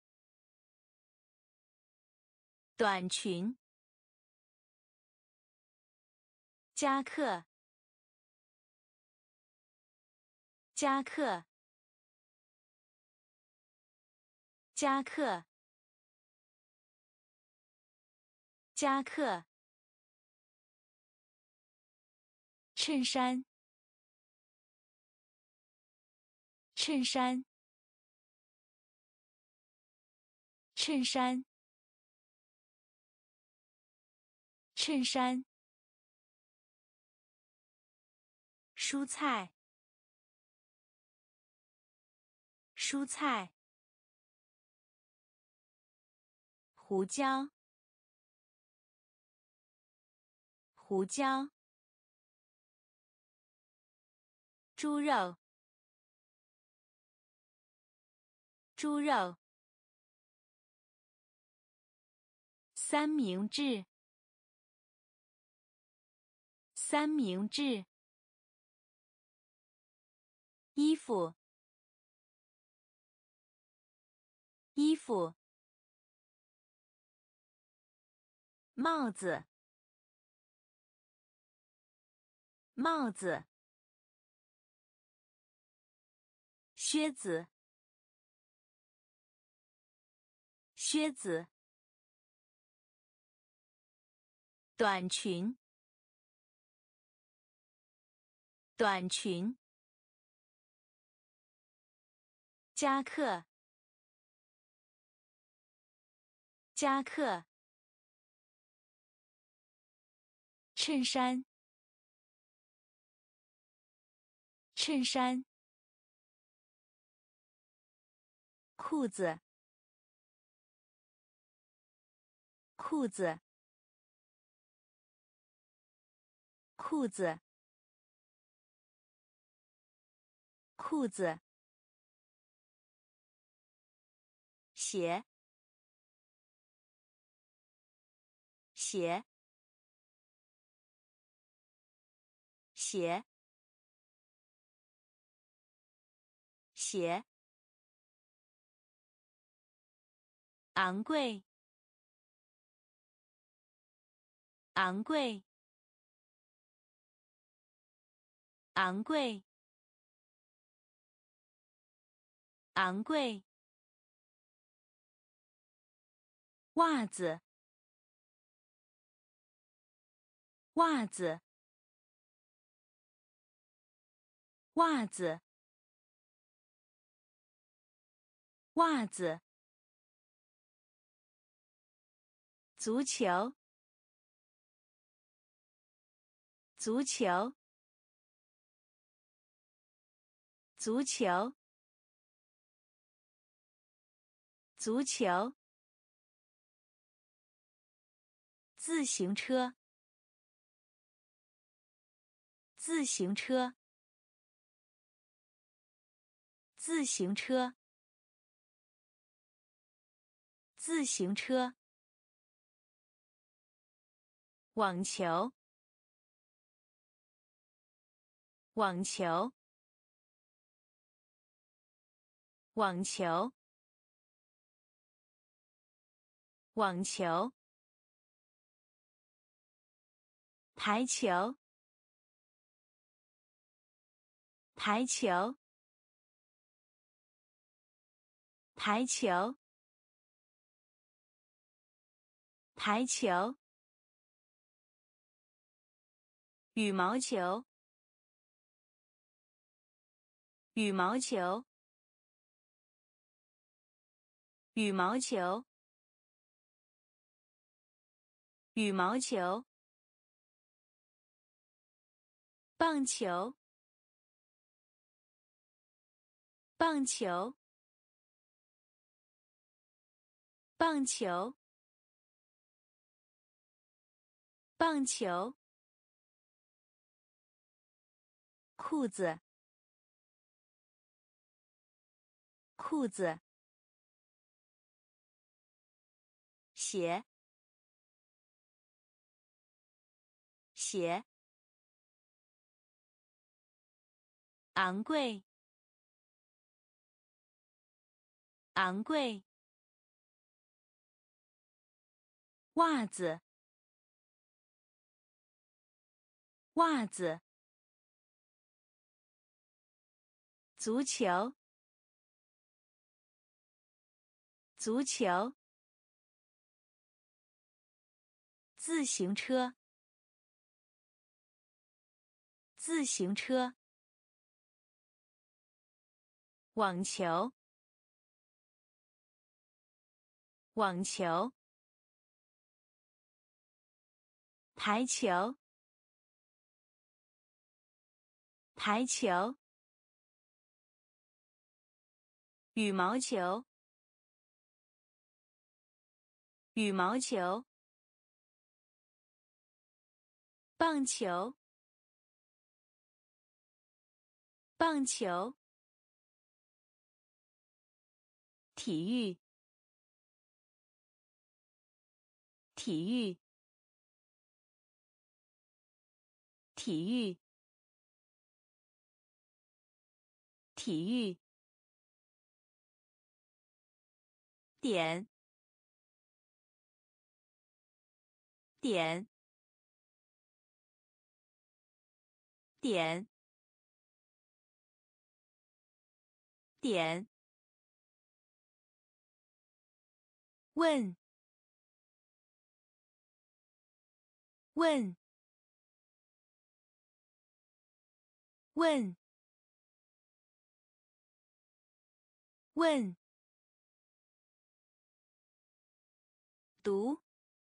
短裙。夹克，夹克，夹克，夹克。衬衫，衬衫，衬衫，衬衫。蔬菜，蔬菜。胡椒，胡椒。猪肉，猪肉。三明治，三明治。衣服，衣服。帽子，帽子。靴子，靴子。短裙，短裙。夹克，夹克。衬衫，衬衫。裤子，裤子，裤子，裤子。鞋，鞋，鞋，鞋。昂贵，昂贵，昂贵，昂贵。袜子，袜子，袜子。 袜子，足球，足球，足球，足球，自行车，自行车，自行车，自行车，网球，网球，网球，网球，排球，排球，排球，排球，羽毛球，羽毛球，羽毛球，羽毛球，棒球，棒球，棒球，棒球，裤子，裤子，鞋，鞋，昂贵，昂贵，袜子，袜子，足球，足球，自行车，自行车，网球，网球，排球，排球，羽毛球，羽毛球，棒球，棒球，体育，体育，体育，体育，点，点，点，点，问，问，问，问，读，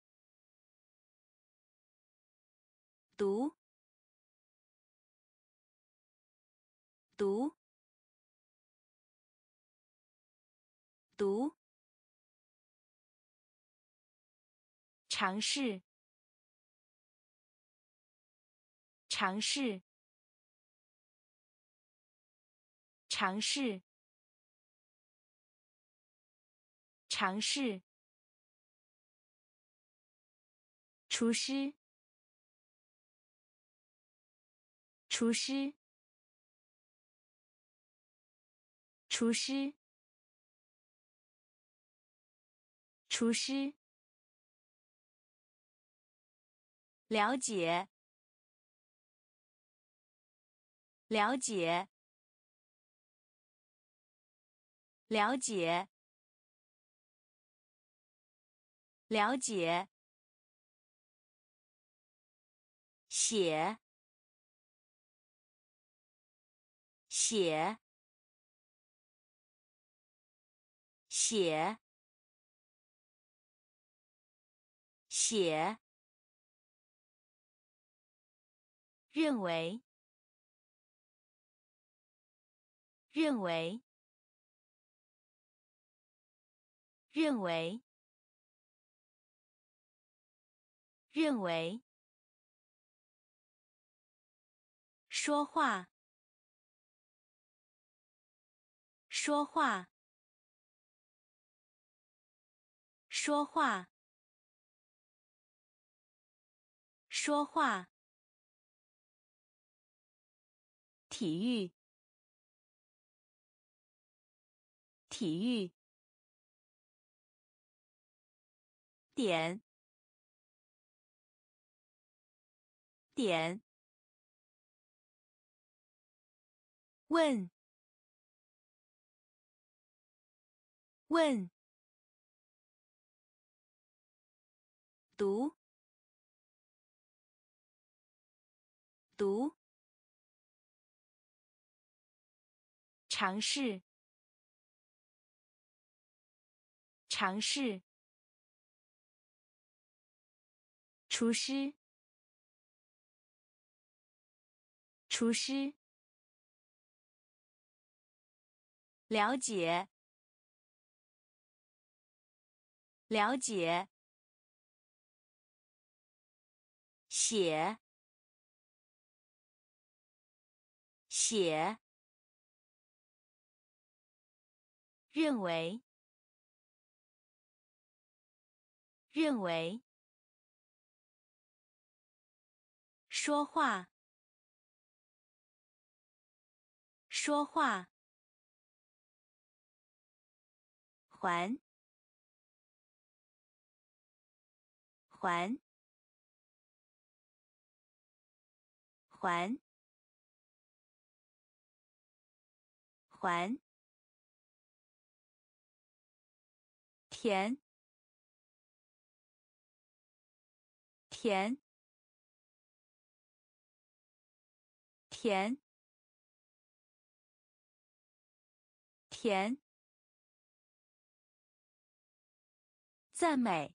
读，读，读，尝试，尝试，尝试，尝试，厨师，厨师，厨师，厨师，了解，了解，了解，了解，写，写， 写，写，认为，认为，认为，认为，说话，说话，说话，说话，体育，体育，点，点，问，问，读，读，尝试，尝试，厨师，厨师，了解，了解，写，写，认为，认为，说话，说话，还，还，还，还，甜，甜，甜，甜，赞美，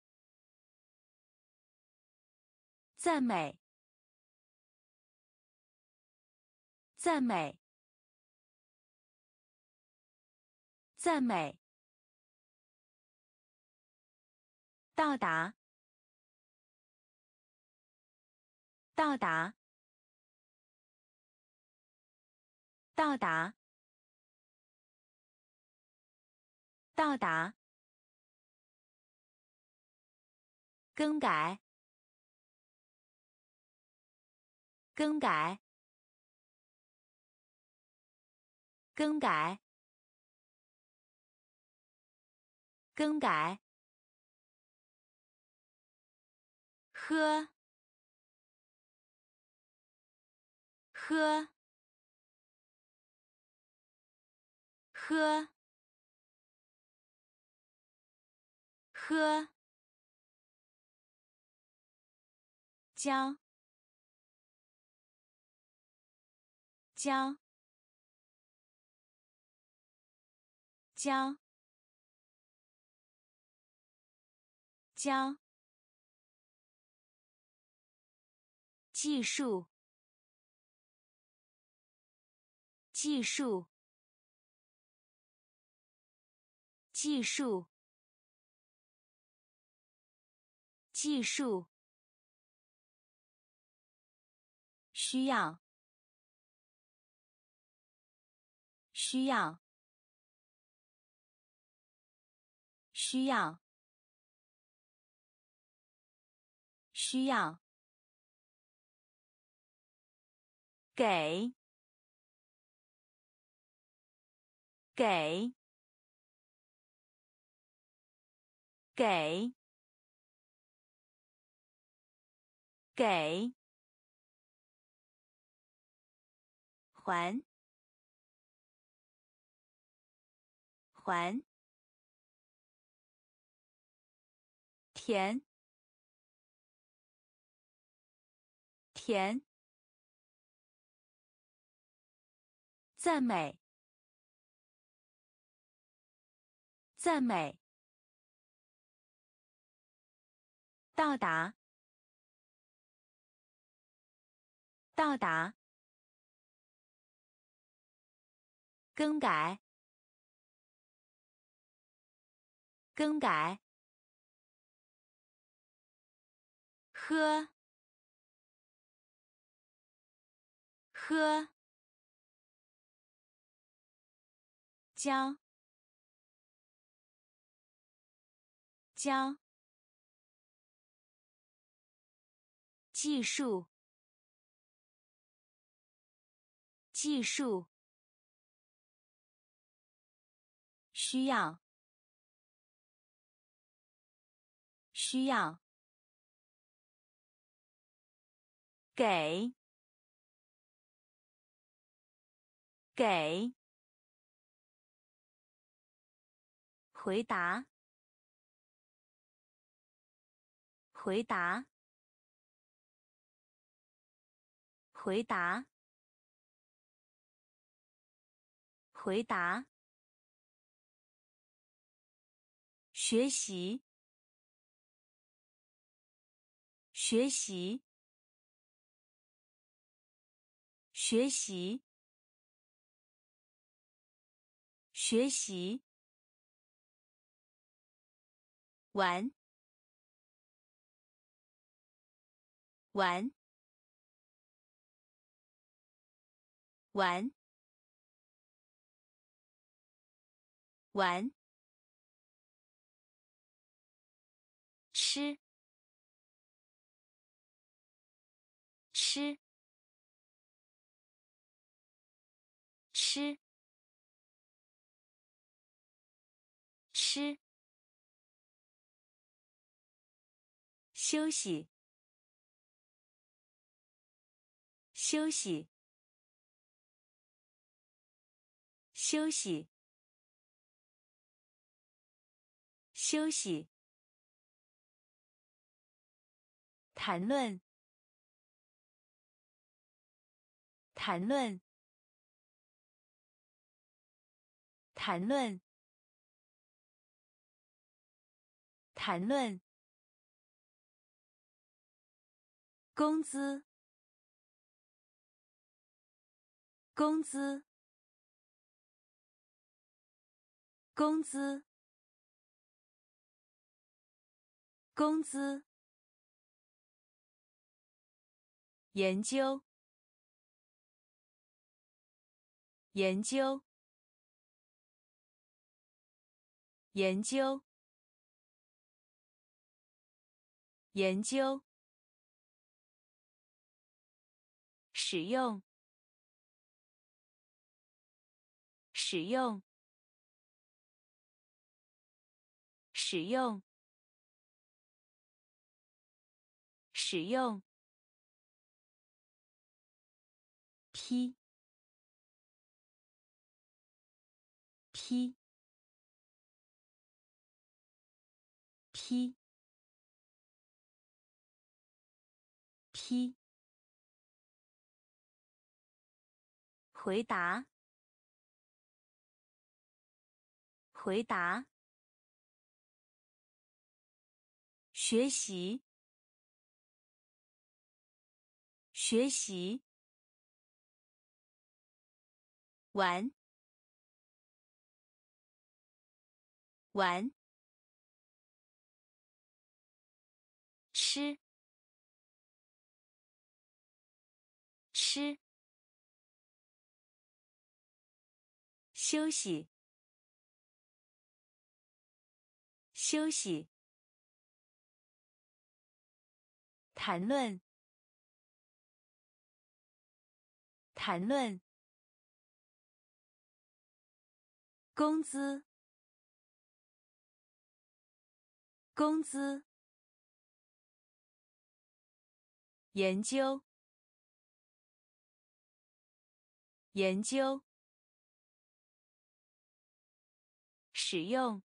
赞美，赞美，赞美，到达，到达，到达，到达，更改，更改，更改，更改，喝，喝，喝，喝，教，教，教，教，技术，技术，技术，技术，需要，需要，需要，需要，给，给，给，给，还，还，甜，甜，赞美， 赞美，到达，到达，更改，更改，喝，喝，教，教，技术，技术，需要，需要，给，给，回答，回答，回答，回答，学习，学习，学习，学习，玩，玩，玩，玩，吃，吃，吃，吃，休息，休息，休息，休息，谈论，谈论，谈论，谈论，工资，工资，工资，工资，研究，研究，研究，研究，使用，使用，使用，使用，批，批，批，批，回答，回答，学习，学习，玩，玩，吃，吃，休息，休息，谈论，谈论，工资，工资，研究，研究，使用，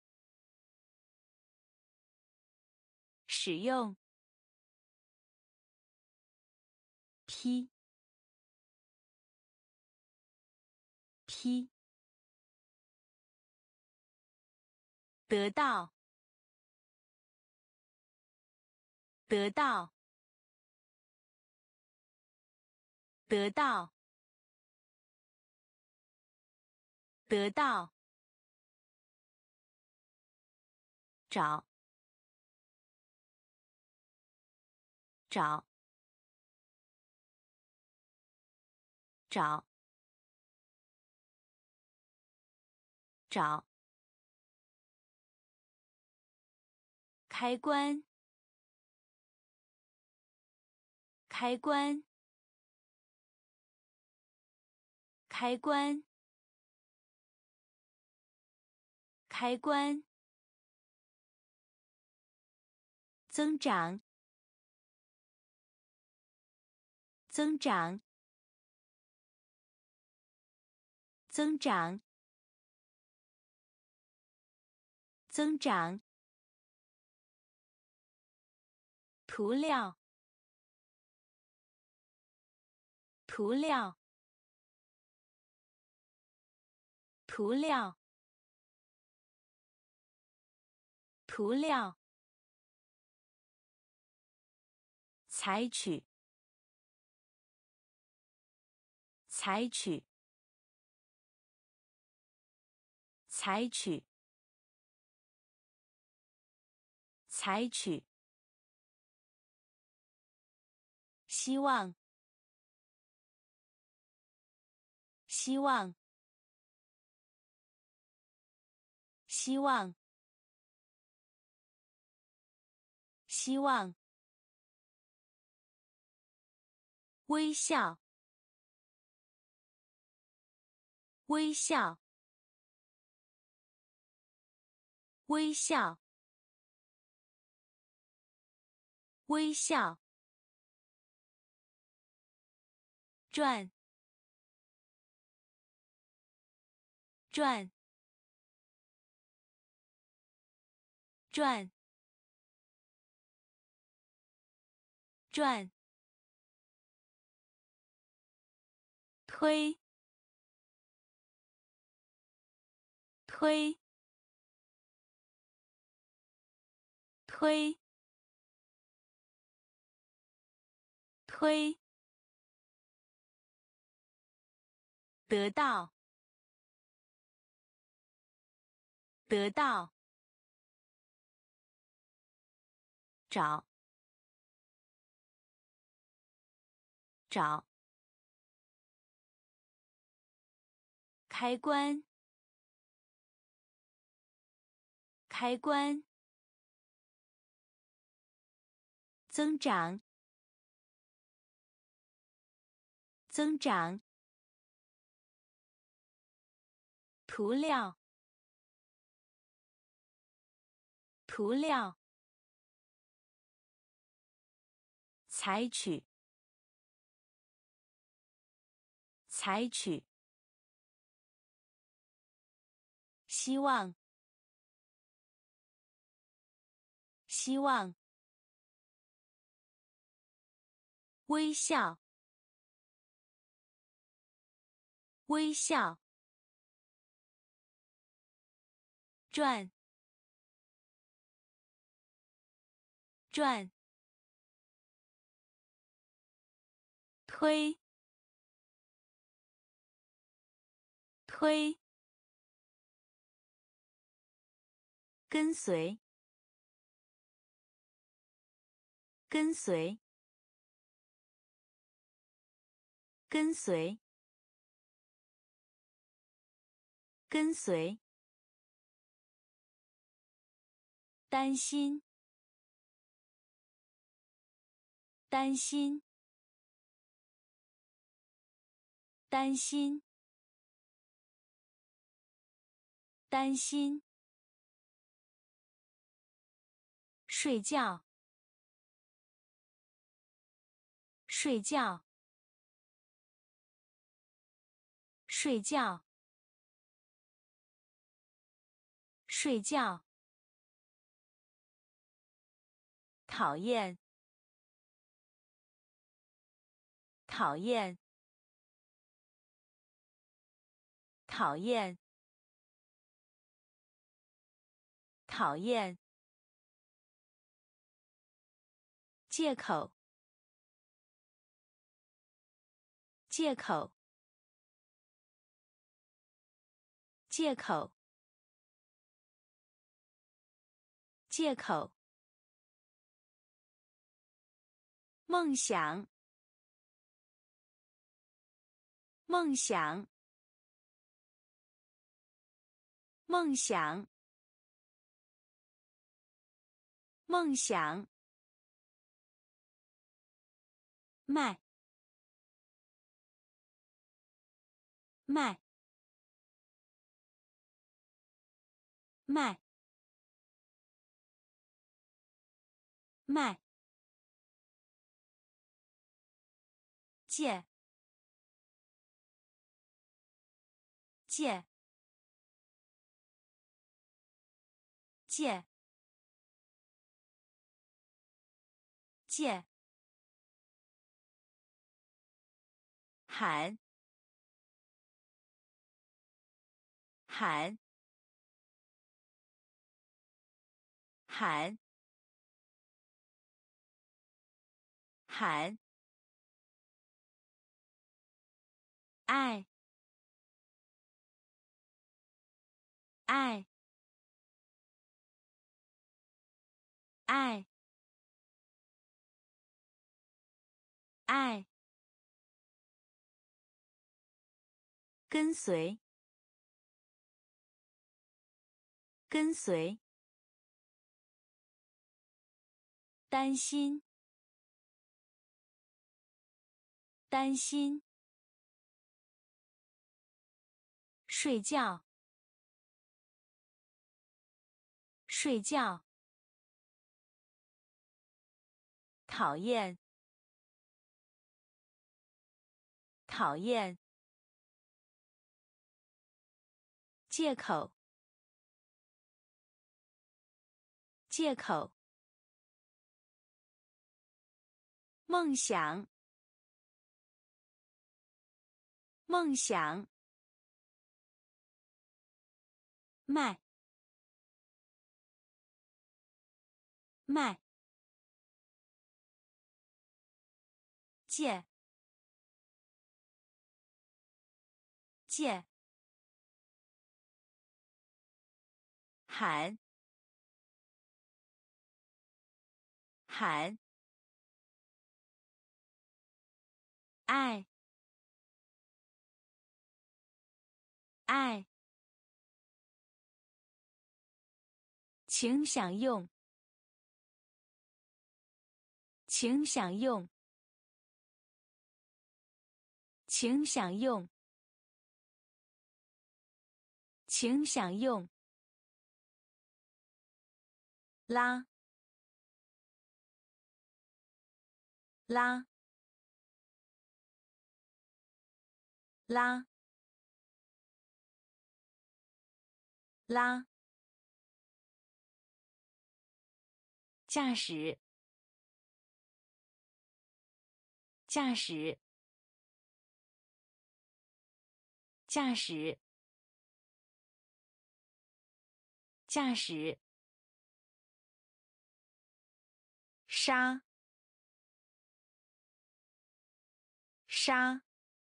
使用，批，批， 得到，得到，得到，得到，找，找，找，找，开关，开关，开关，开关，增长，增长，增长，增长，涂料，涂料，涂料，涂料，采取，采取，采取，采取，希望，希望，希望，希望，微笑，微笑，微笑，微笑，转，转，转，转，推，推，推，推，得到，得到，找，找，开关，开关，增长，增长，涂料，涂料，采取，采取，希望，希望，微笑，微笑，转，转，推，推，跟随，跟随，跟随，跟随，担心，担心，担心，担心，睡觉，睡觉，睡觉，睡觉，讨厌，讨厌，讨厌， 讨厌，借口，借口，借口，借口，梦想，梦想，梦想，梦想，卖，卖，卖，卖，借，借，借，借，喊，喊，喊，喊，爱，爱，爱，爱，跟随，跟随，担心，担心，睡觉，睡觉，讨厌，讨厌，借口，借口，梦想，梦想，卖，卖，借，借，喊，喊，爱，爱，请享用，请享用，请享用，请享用，拉，拉，拉，拉，驾驶，驾驶，驾驶，驾驶，杀，杀，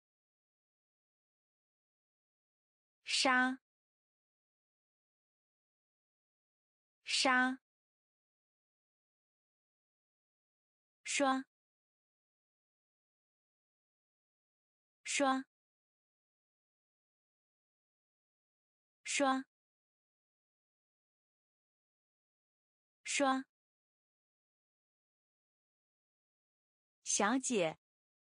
杀，杀，刷，刷，刷，刷，小姐，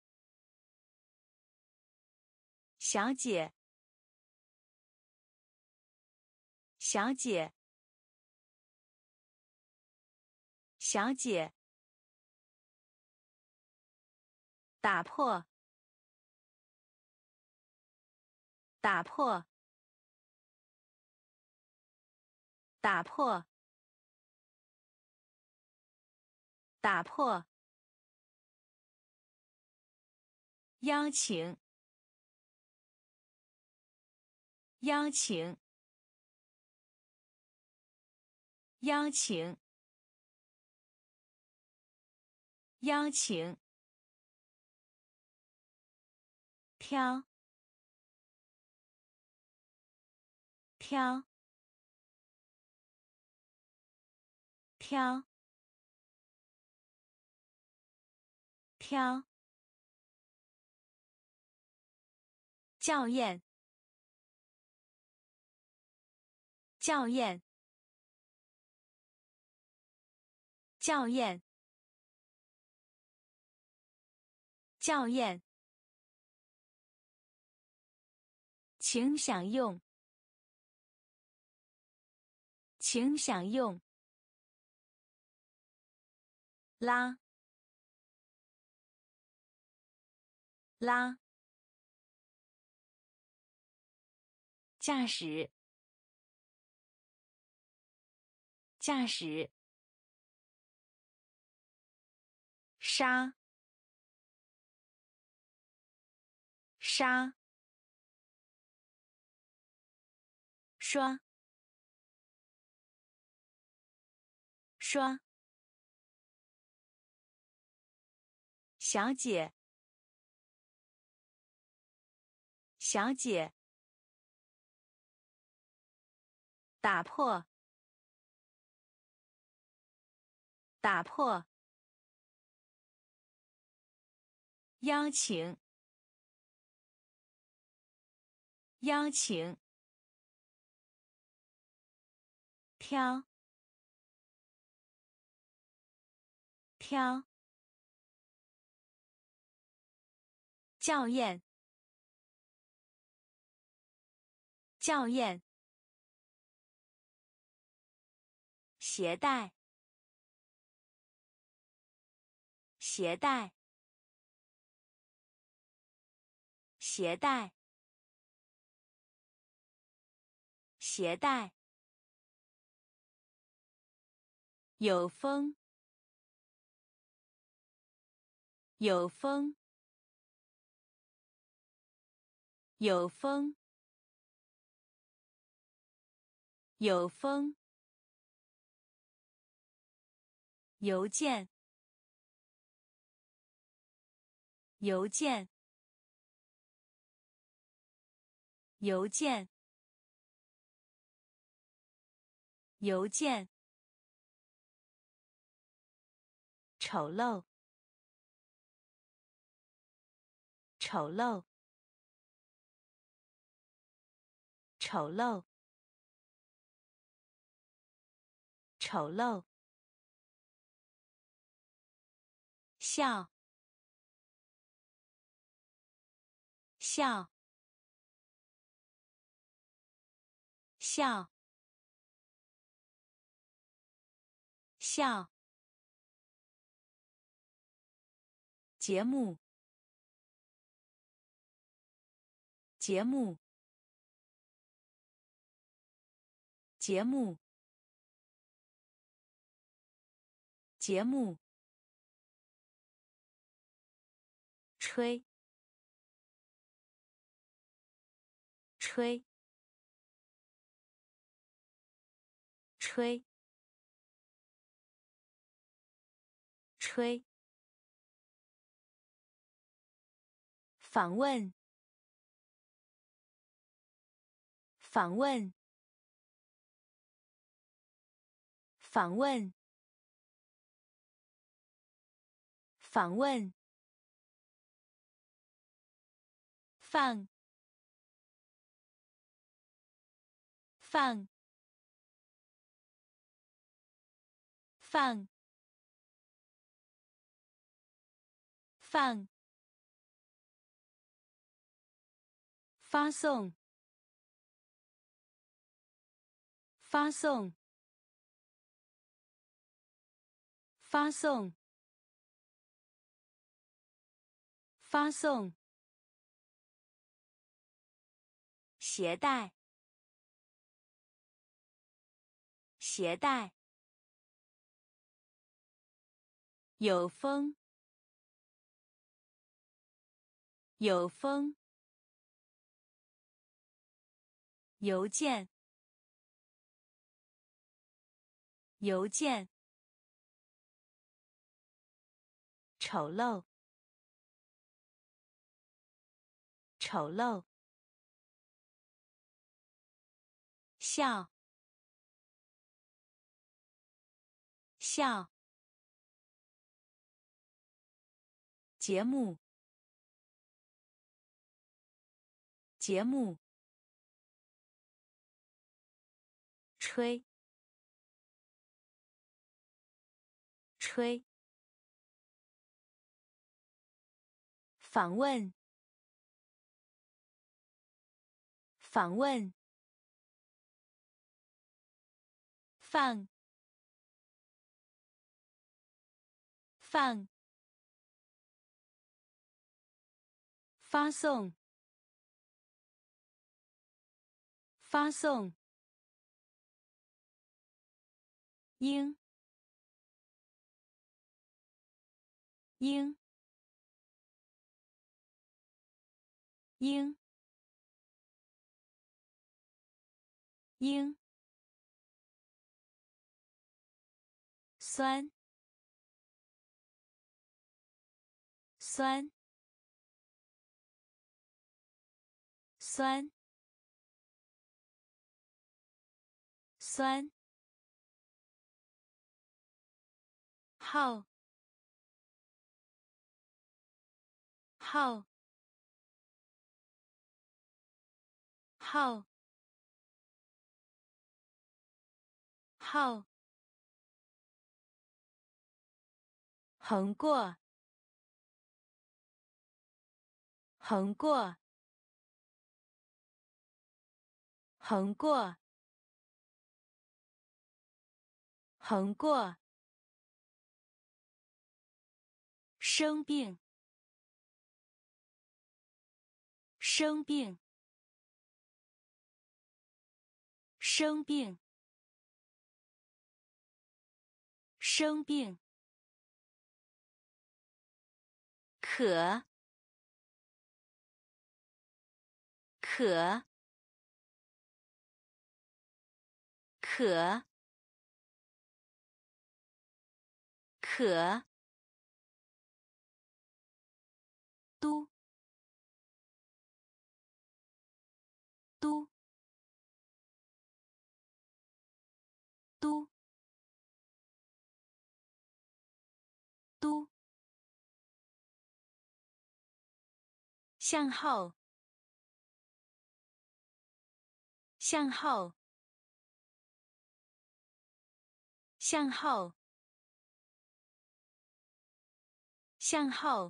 小姐，小姐，小姐，打破，打破，打破，打破，邀请，邀请， 邀请，邀请。挑，挑，挑，挑。校验，校验，校验，校验。请享用，请享用。拉，拉。驾驶，驾驶。杀，杀。刷，刷。小姐，小姐。打破，打破。邀请，邀请。挑，挑。校验，校验。携带，携带，携带，携带。有风，有风，有风，有风。邮件，邮件，邮件，邮件。丑陋，丑陋，丑陋，丑陋。笑，笑，笑，笑。节目，节目，节目，节目。吹，吹，吹，吹。访问，访问，访问，访问。放，放，放，放。发送，发送，发送，发送。携带，携带。有风，有风。邮件， 邮件，丑陋，丑陋，笑，笑，节目，节目，吹，吹，访问，访问，放，放，发送，发送，应，应，应，应，酸，酸，酸，酸，号，号，号，号，横过，横过，横过，横过，生病，生病，生病，生病，可，可，可，可，都，都，都，都，向后，向后，向后，向后，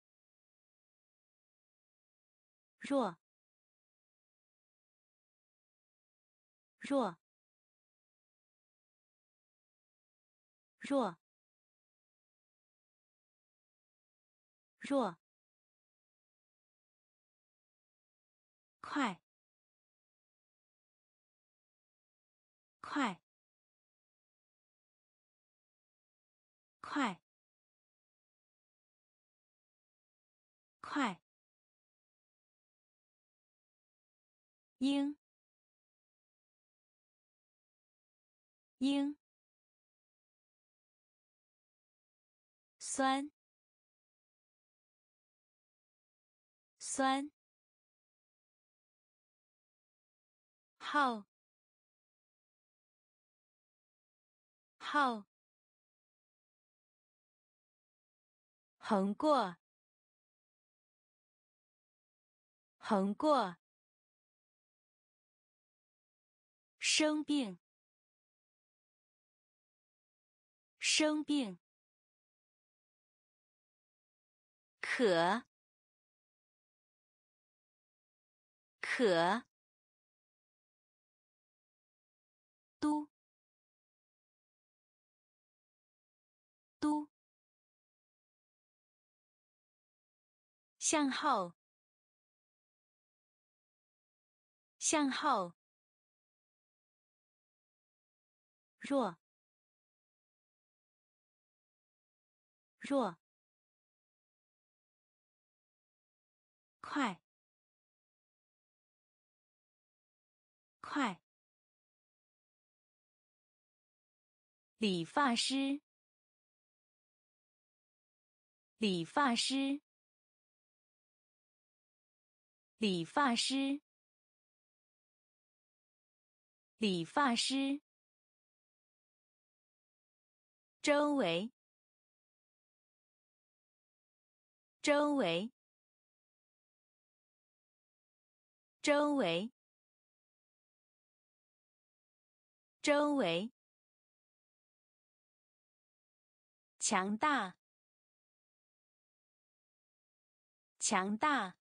弱，弱，弱，弱，快，快，快，快，应，应，酸，酸，号，号，横过，横过，生病，生病，可，可，都，都，向后，向后，弱，弱，快，快， 理发师，理发师，理发师，理发师。周围，周围，周围，周围。强大，强大，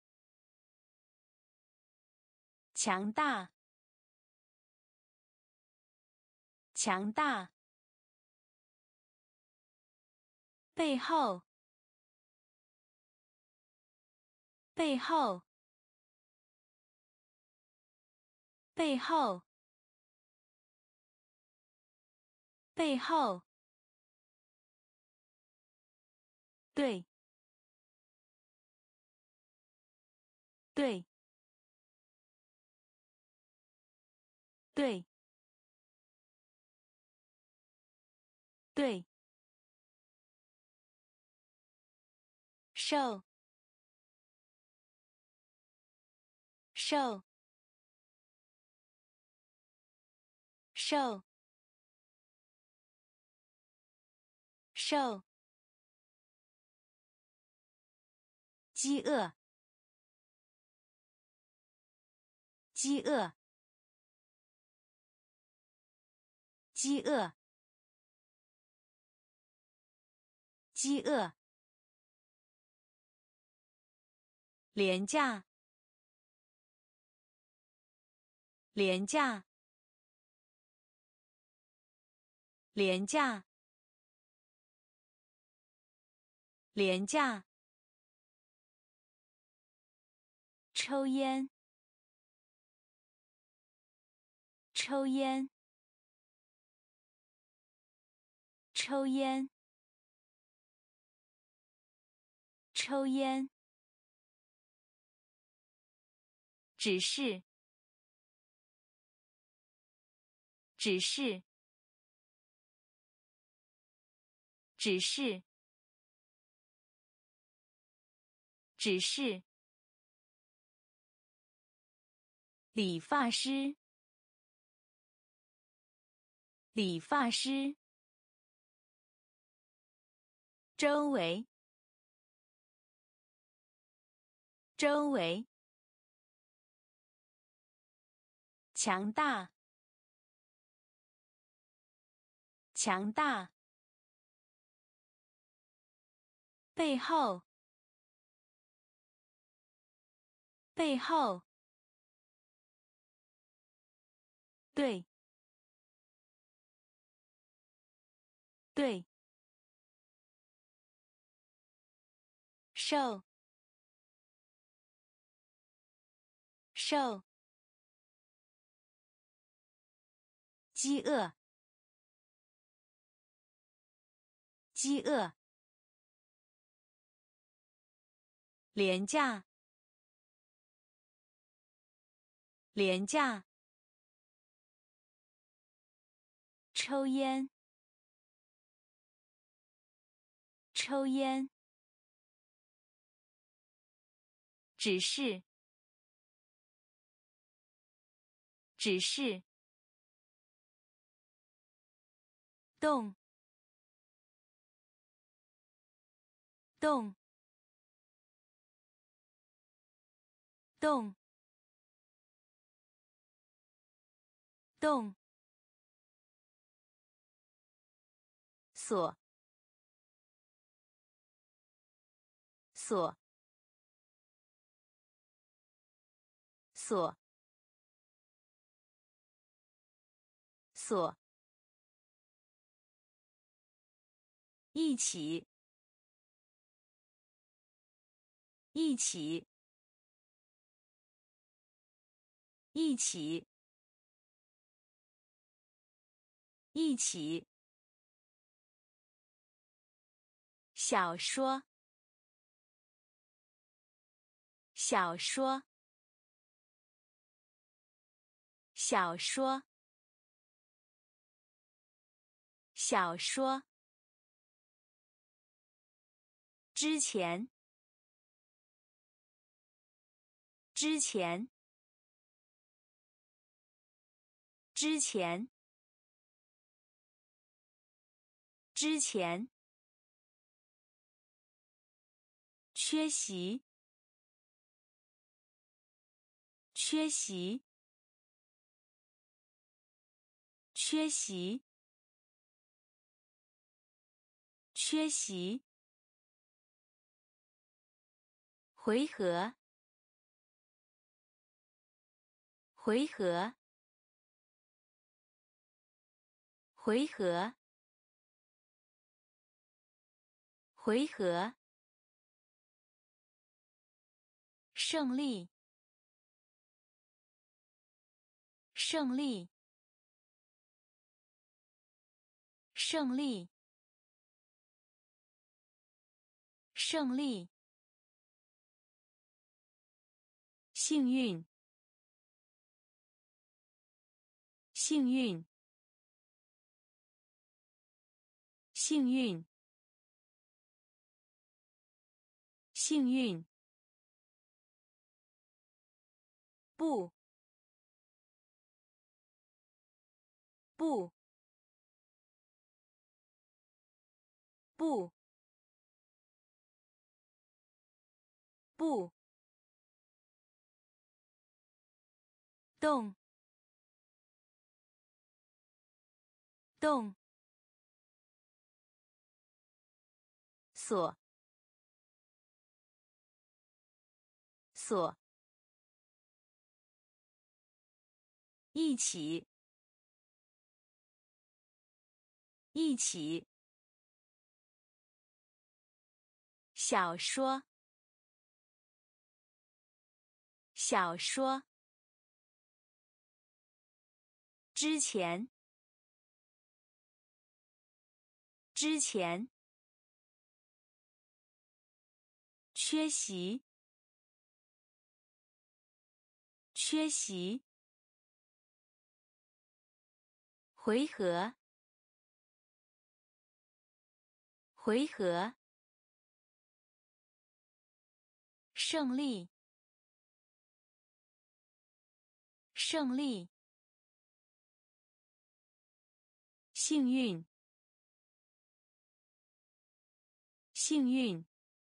强大，强大。背后，背后，背后，背后。对，对，对，对。瘦，瘦，瘦，瘦。饥饿，饥饿，饥饿，饥饿。廉价，廉价，廉价，廉价。抽烟，抽烟，抽烟，抽烟。指示，指示，指示，指示。理发师，理发师。周围，周围。强大，强大。背后，背后。对，对。瘦，瘦。饥饿，饥饿。廉价，廉价。抽烟，抽烟。指示，指示。动，动，动，动。锁，锁，锁，锁。一起，一起，一起，一起。小说，小说，小说。 小说。之前。之前。之前。之前。缺席。缺席。缺席。缺席。回合。回合。回合。回合。胜利。胜利。胜利。胜利。幸运。幸运。幸运。幸运。不。不。不。不。动。动。锁。锁。一起。一起。小说。小说。之前。之前。缺席。缺席。回合。回合。胜利。胜利。幸运。幸运。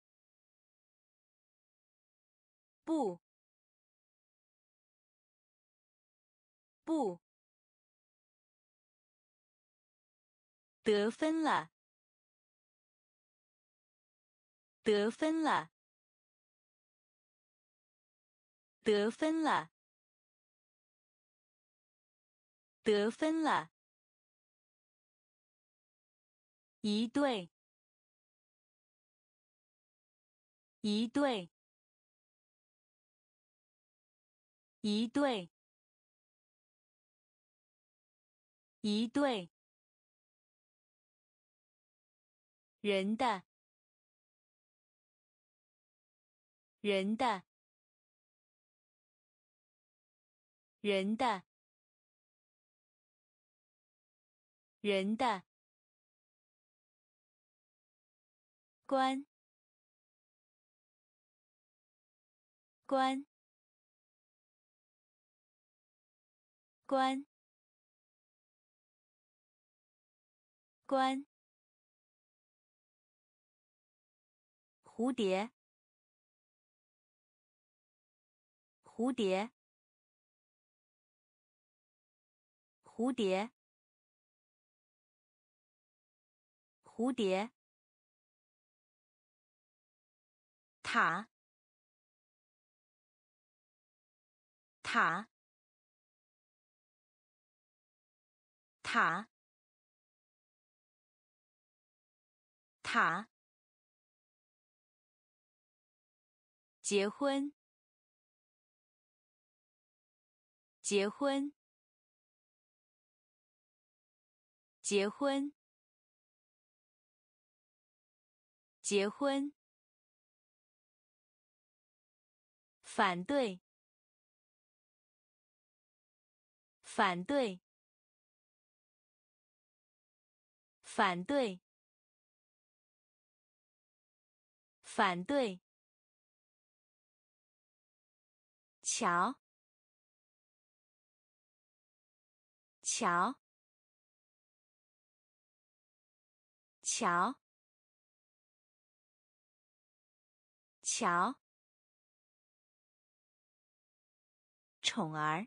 不。不。得分了。得分了。得分了。得分了。一对。一对。一对。一对。人的。人的。人的。人的。关。关。关。关。蝴蝶。蝴蝶。蝴蝶。蝴蝶。塔。塔。塔。塔。结婚。结婚。结婚。结婚。反对。反对。 反对，反对，桥，桥，桥，桥，宠儿，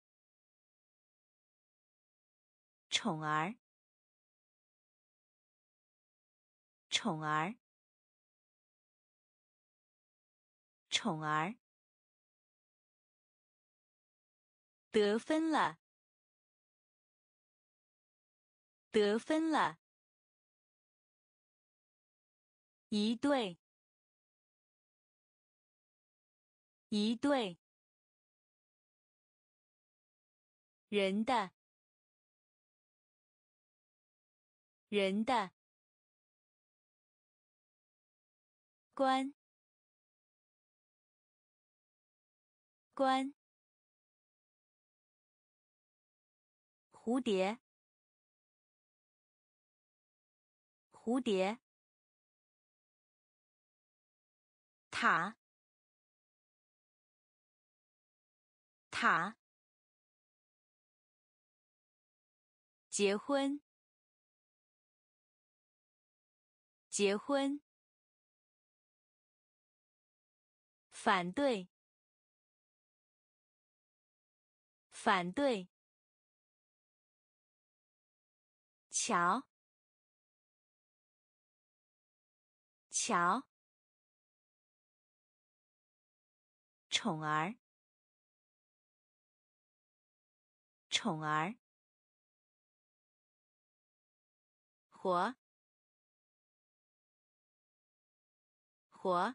宠儿，宠儿，宠儿，得分了，得分了，一对，一对，人的，人的，关，关，蝴蝶，蝴蝶，塔，塔，结婚，结婚，反对，反对，桥，桥，宠儿，宠儿，活，活，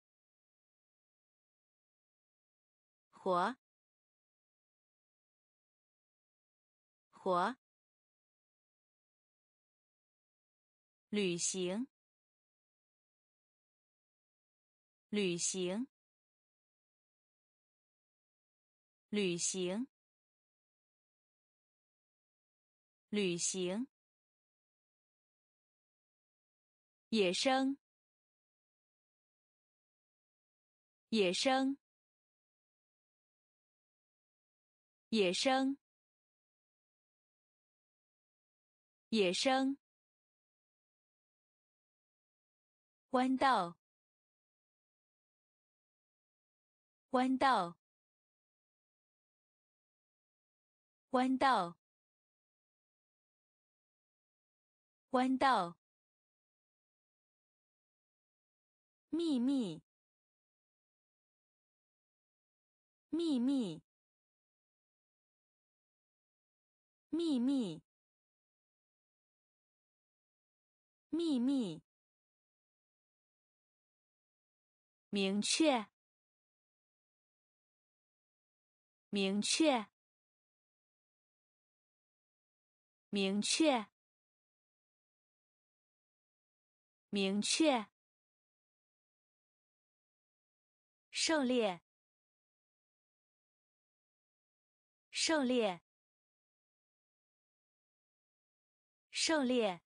活，活，旅行，旅行，旅行，旅行，野生，野生，野生，野生，弯道，弯道，弯道，弯道，秘密，秘密，秘密，秘密，明确，明确，明确，明确，狩猎，狩猎，狩猎，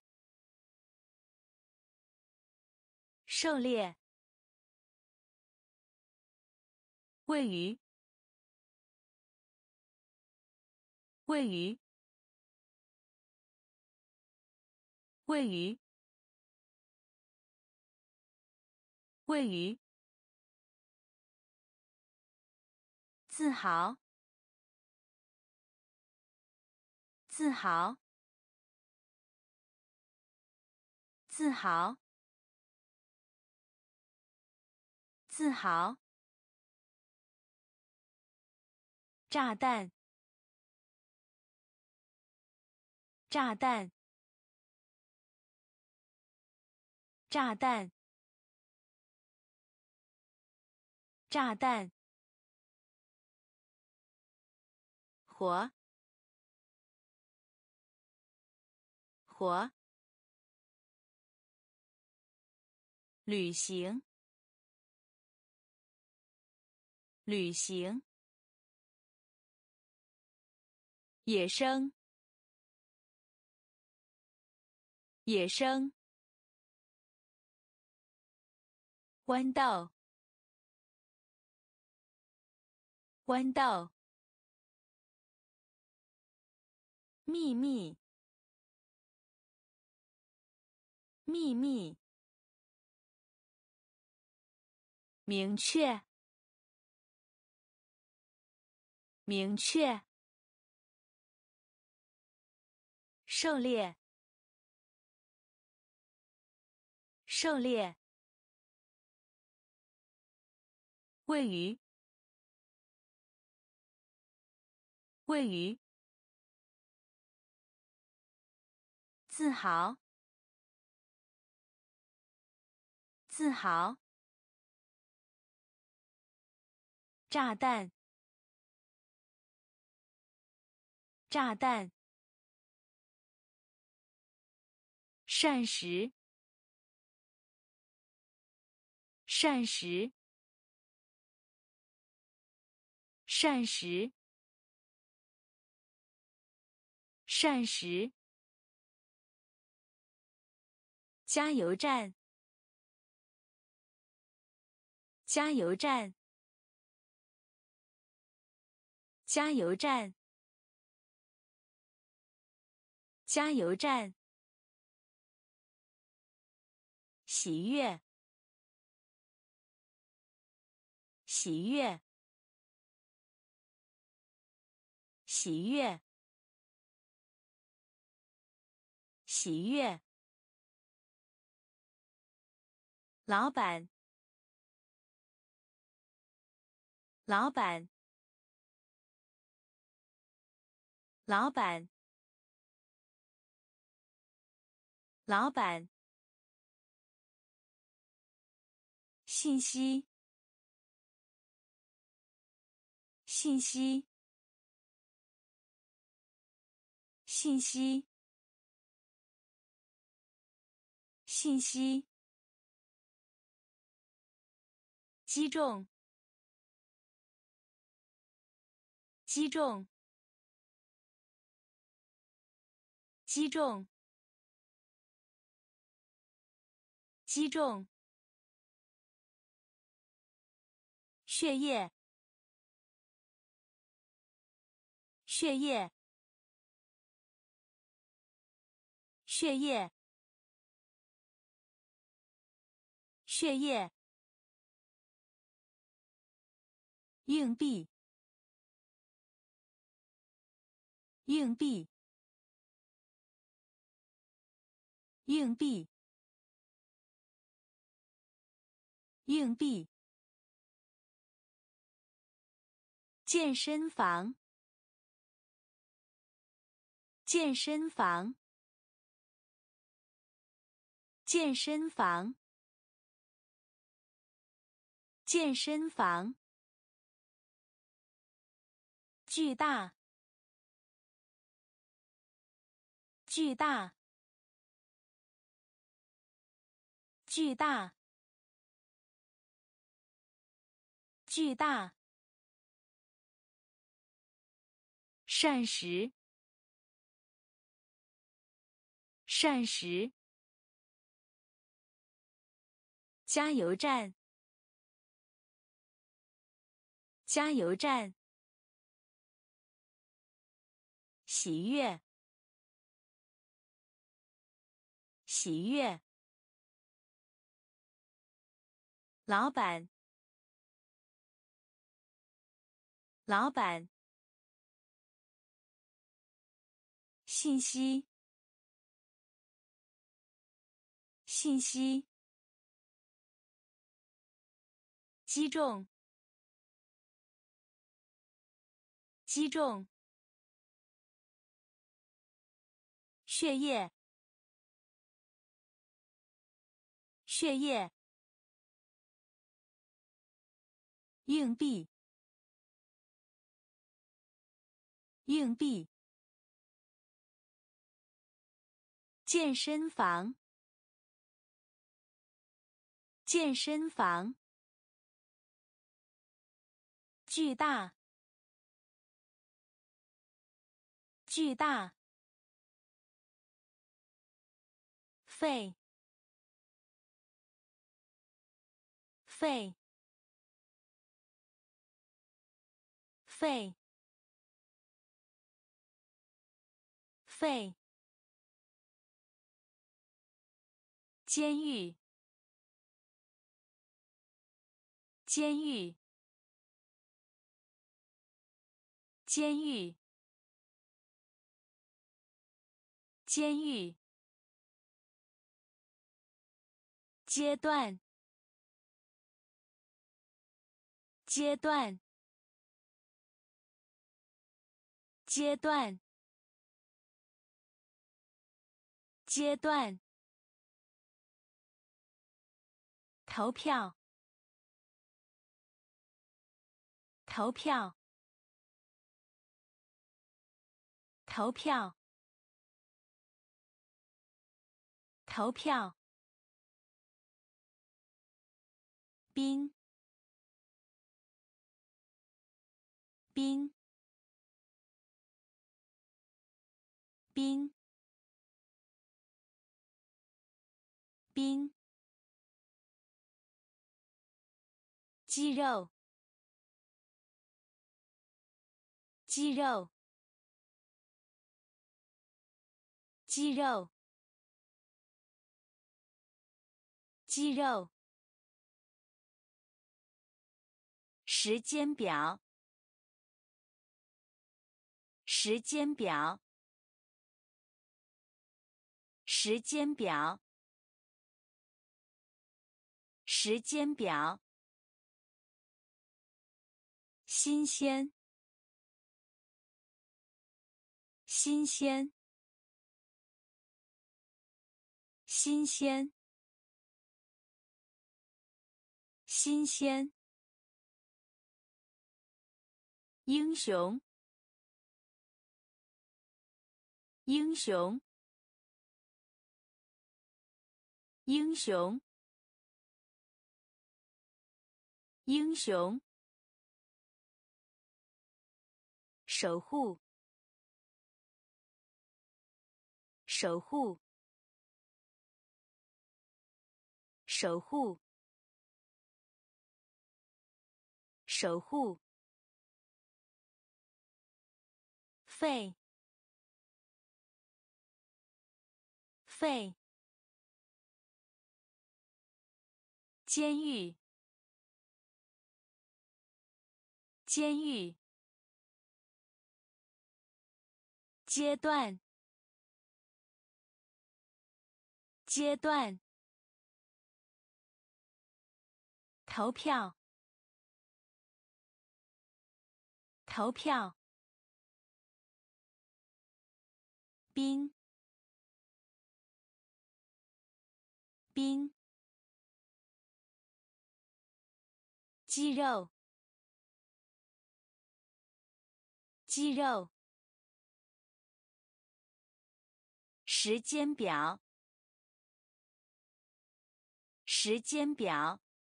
狩猎，位于，位于，位于，位于，自豪，自豪，自豪，自豪，炸弹，炸弹，炸弹，炸弹，活，活，旅行，旅行，野生， 野生，豌豆，豌豆，秘密，秘密，明确，明确，狩猎，狩猎，位于，位于，自豪，自豪，炸弹，炸弹，膳食，膳食，膳食，膳食，加油站，加油站，加油站，加油站，喜悦，喜悦，喜悦，喜悦，老板，老板，老板，老板，信息，信息，信息，信息，击中，击中，击中，击中，血液，血液，血液，血液，硬币，硬币，硬币，硬币，健身房，健身房，健身房，健身房，巨大，巨大，巨大，巨大，膳食，膳食，加油站，加油站，喜悦，喜悦，老板，老板，信息，信息，击中，击中，血液，血液，硬币，硬币，健身房，健身房，巨大，巨大， 肺，肺，肺，肺。监狱，监狱，监狱，监狱。阶段，阶段，阶段，阶段。投票，投票，投票，投票。冰，冰，冰，冰。肌肉，肌肉，肌肉，肌肉。时间表，时间表，时间表，时间表。新鲜，新鲜，新鲜，新鲜。英雄，英雄，英雄，英雄。守护，守护，守护，守护。肺，肺。监狱，监狱。阶段，阶段。投票，投票。冰，冰。肌肉，肌肉。时间表，时间表。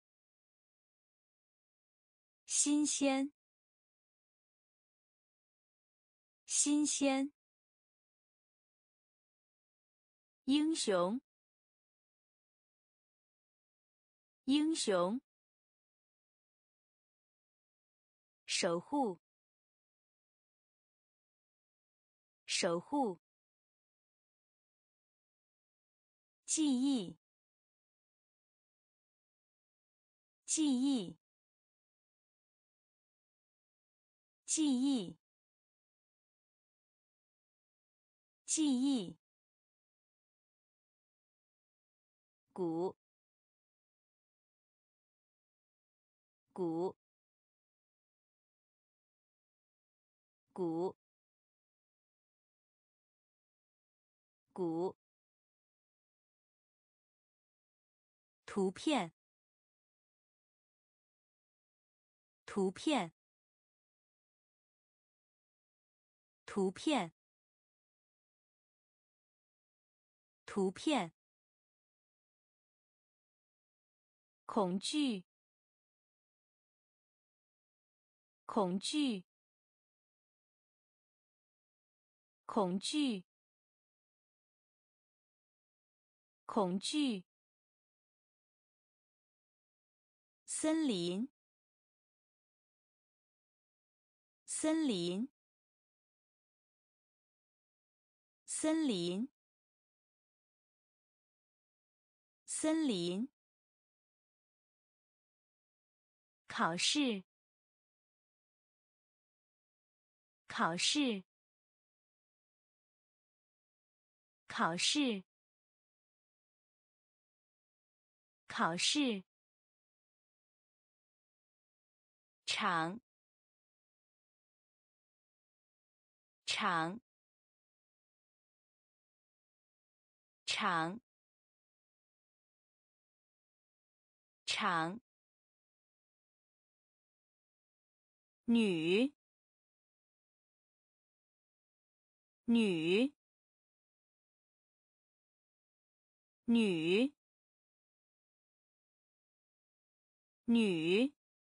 新鲜，新鲜。英雄，英雄。守护，守护。记忆，记忆，记忆，记忆。鼓，鼓，鼓，鼓。图片，图片，图片，图片。恐惧，恐惧，恐惧， 恐惧，森林，森林，森林，森林，考试，考试，考试，考试，场，场，场，场，女，女，女，女，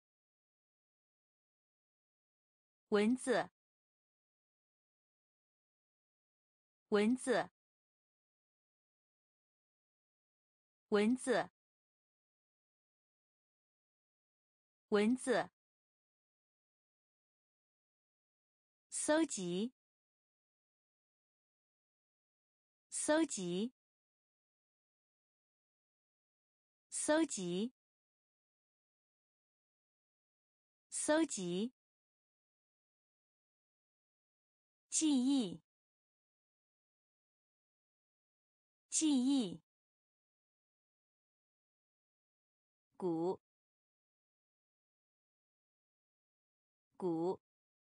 蚊子，蚊子，蚊子，蚊子，搜集，搜集，搜集，搜集，记忆，记忆，鼓，鼓，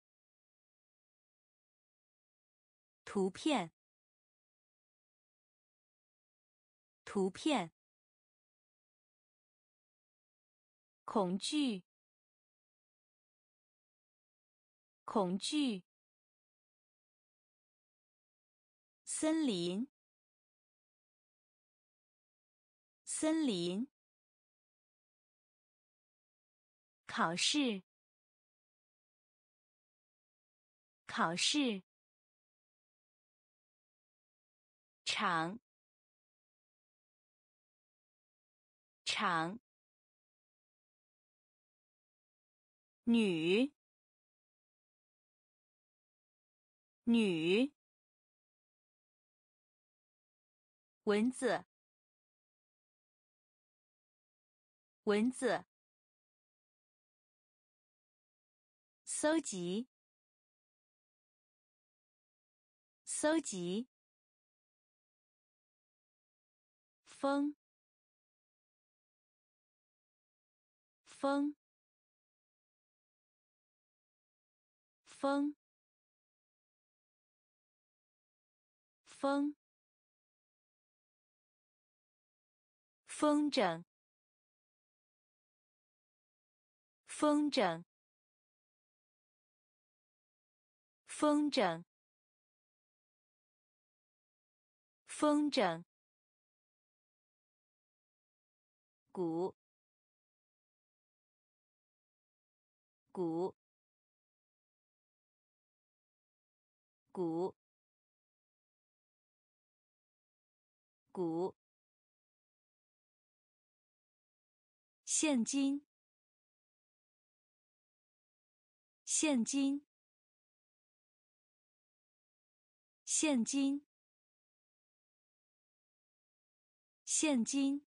图片，图片，恐惧，恐惧，森林，森林，考试，考试，场，场，女，女，蚊子，蚊子，搜集，搜集，风，风，风，风，风筝，风筝，风筝，风筝，鼓，鼓，鼓，鼓，现金，现金，现金，现金，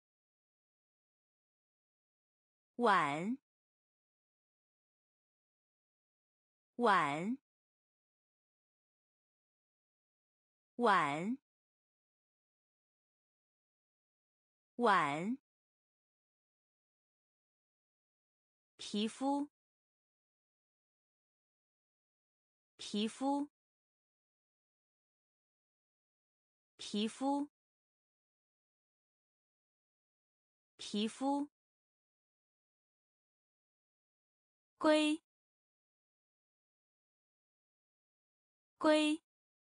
碗，碗，碗，碗，皮肤，皮肤，皮肤，皮肤，龟，龟，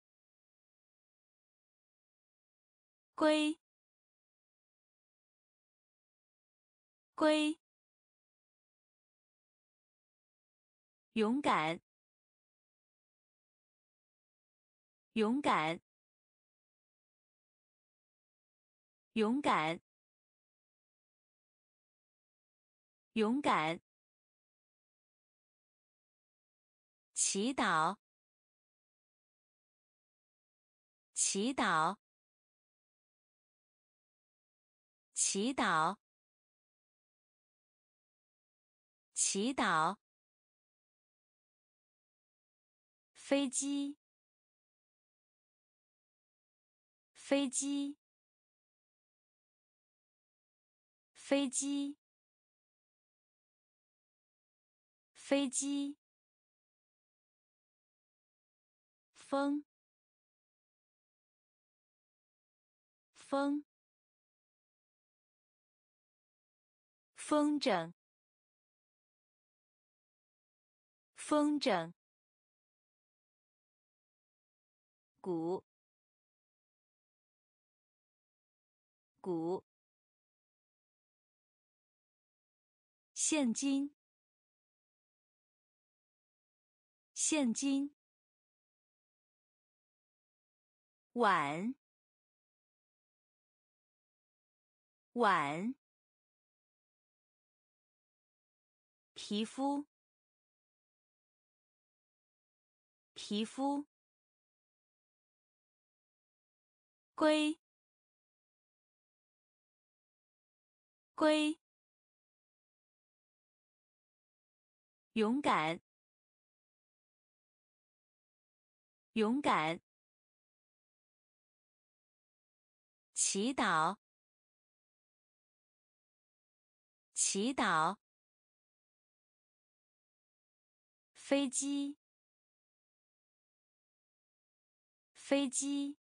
龟，龟，勇敢，勇敢， 勇敢，勇敢。祈祷，祈祷，祈祷，祈祷。飞机，飞机，飞机，飞机。风，风，风筝，风筝。鼓，鼓。现金，现金。碗，碗。皮肤，皮肤。龟，龟。勇敢，勇敢。祈祷，祈祷。飞机，飞机。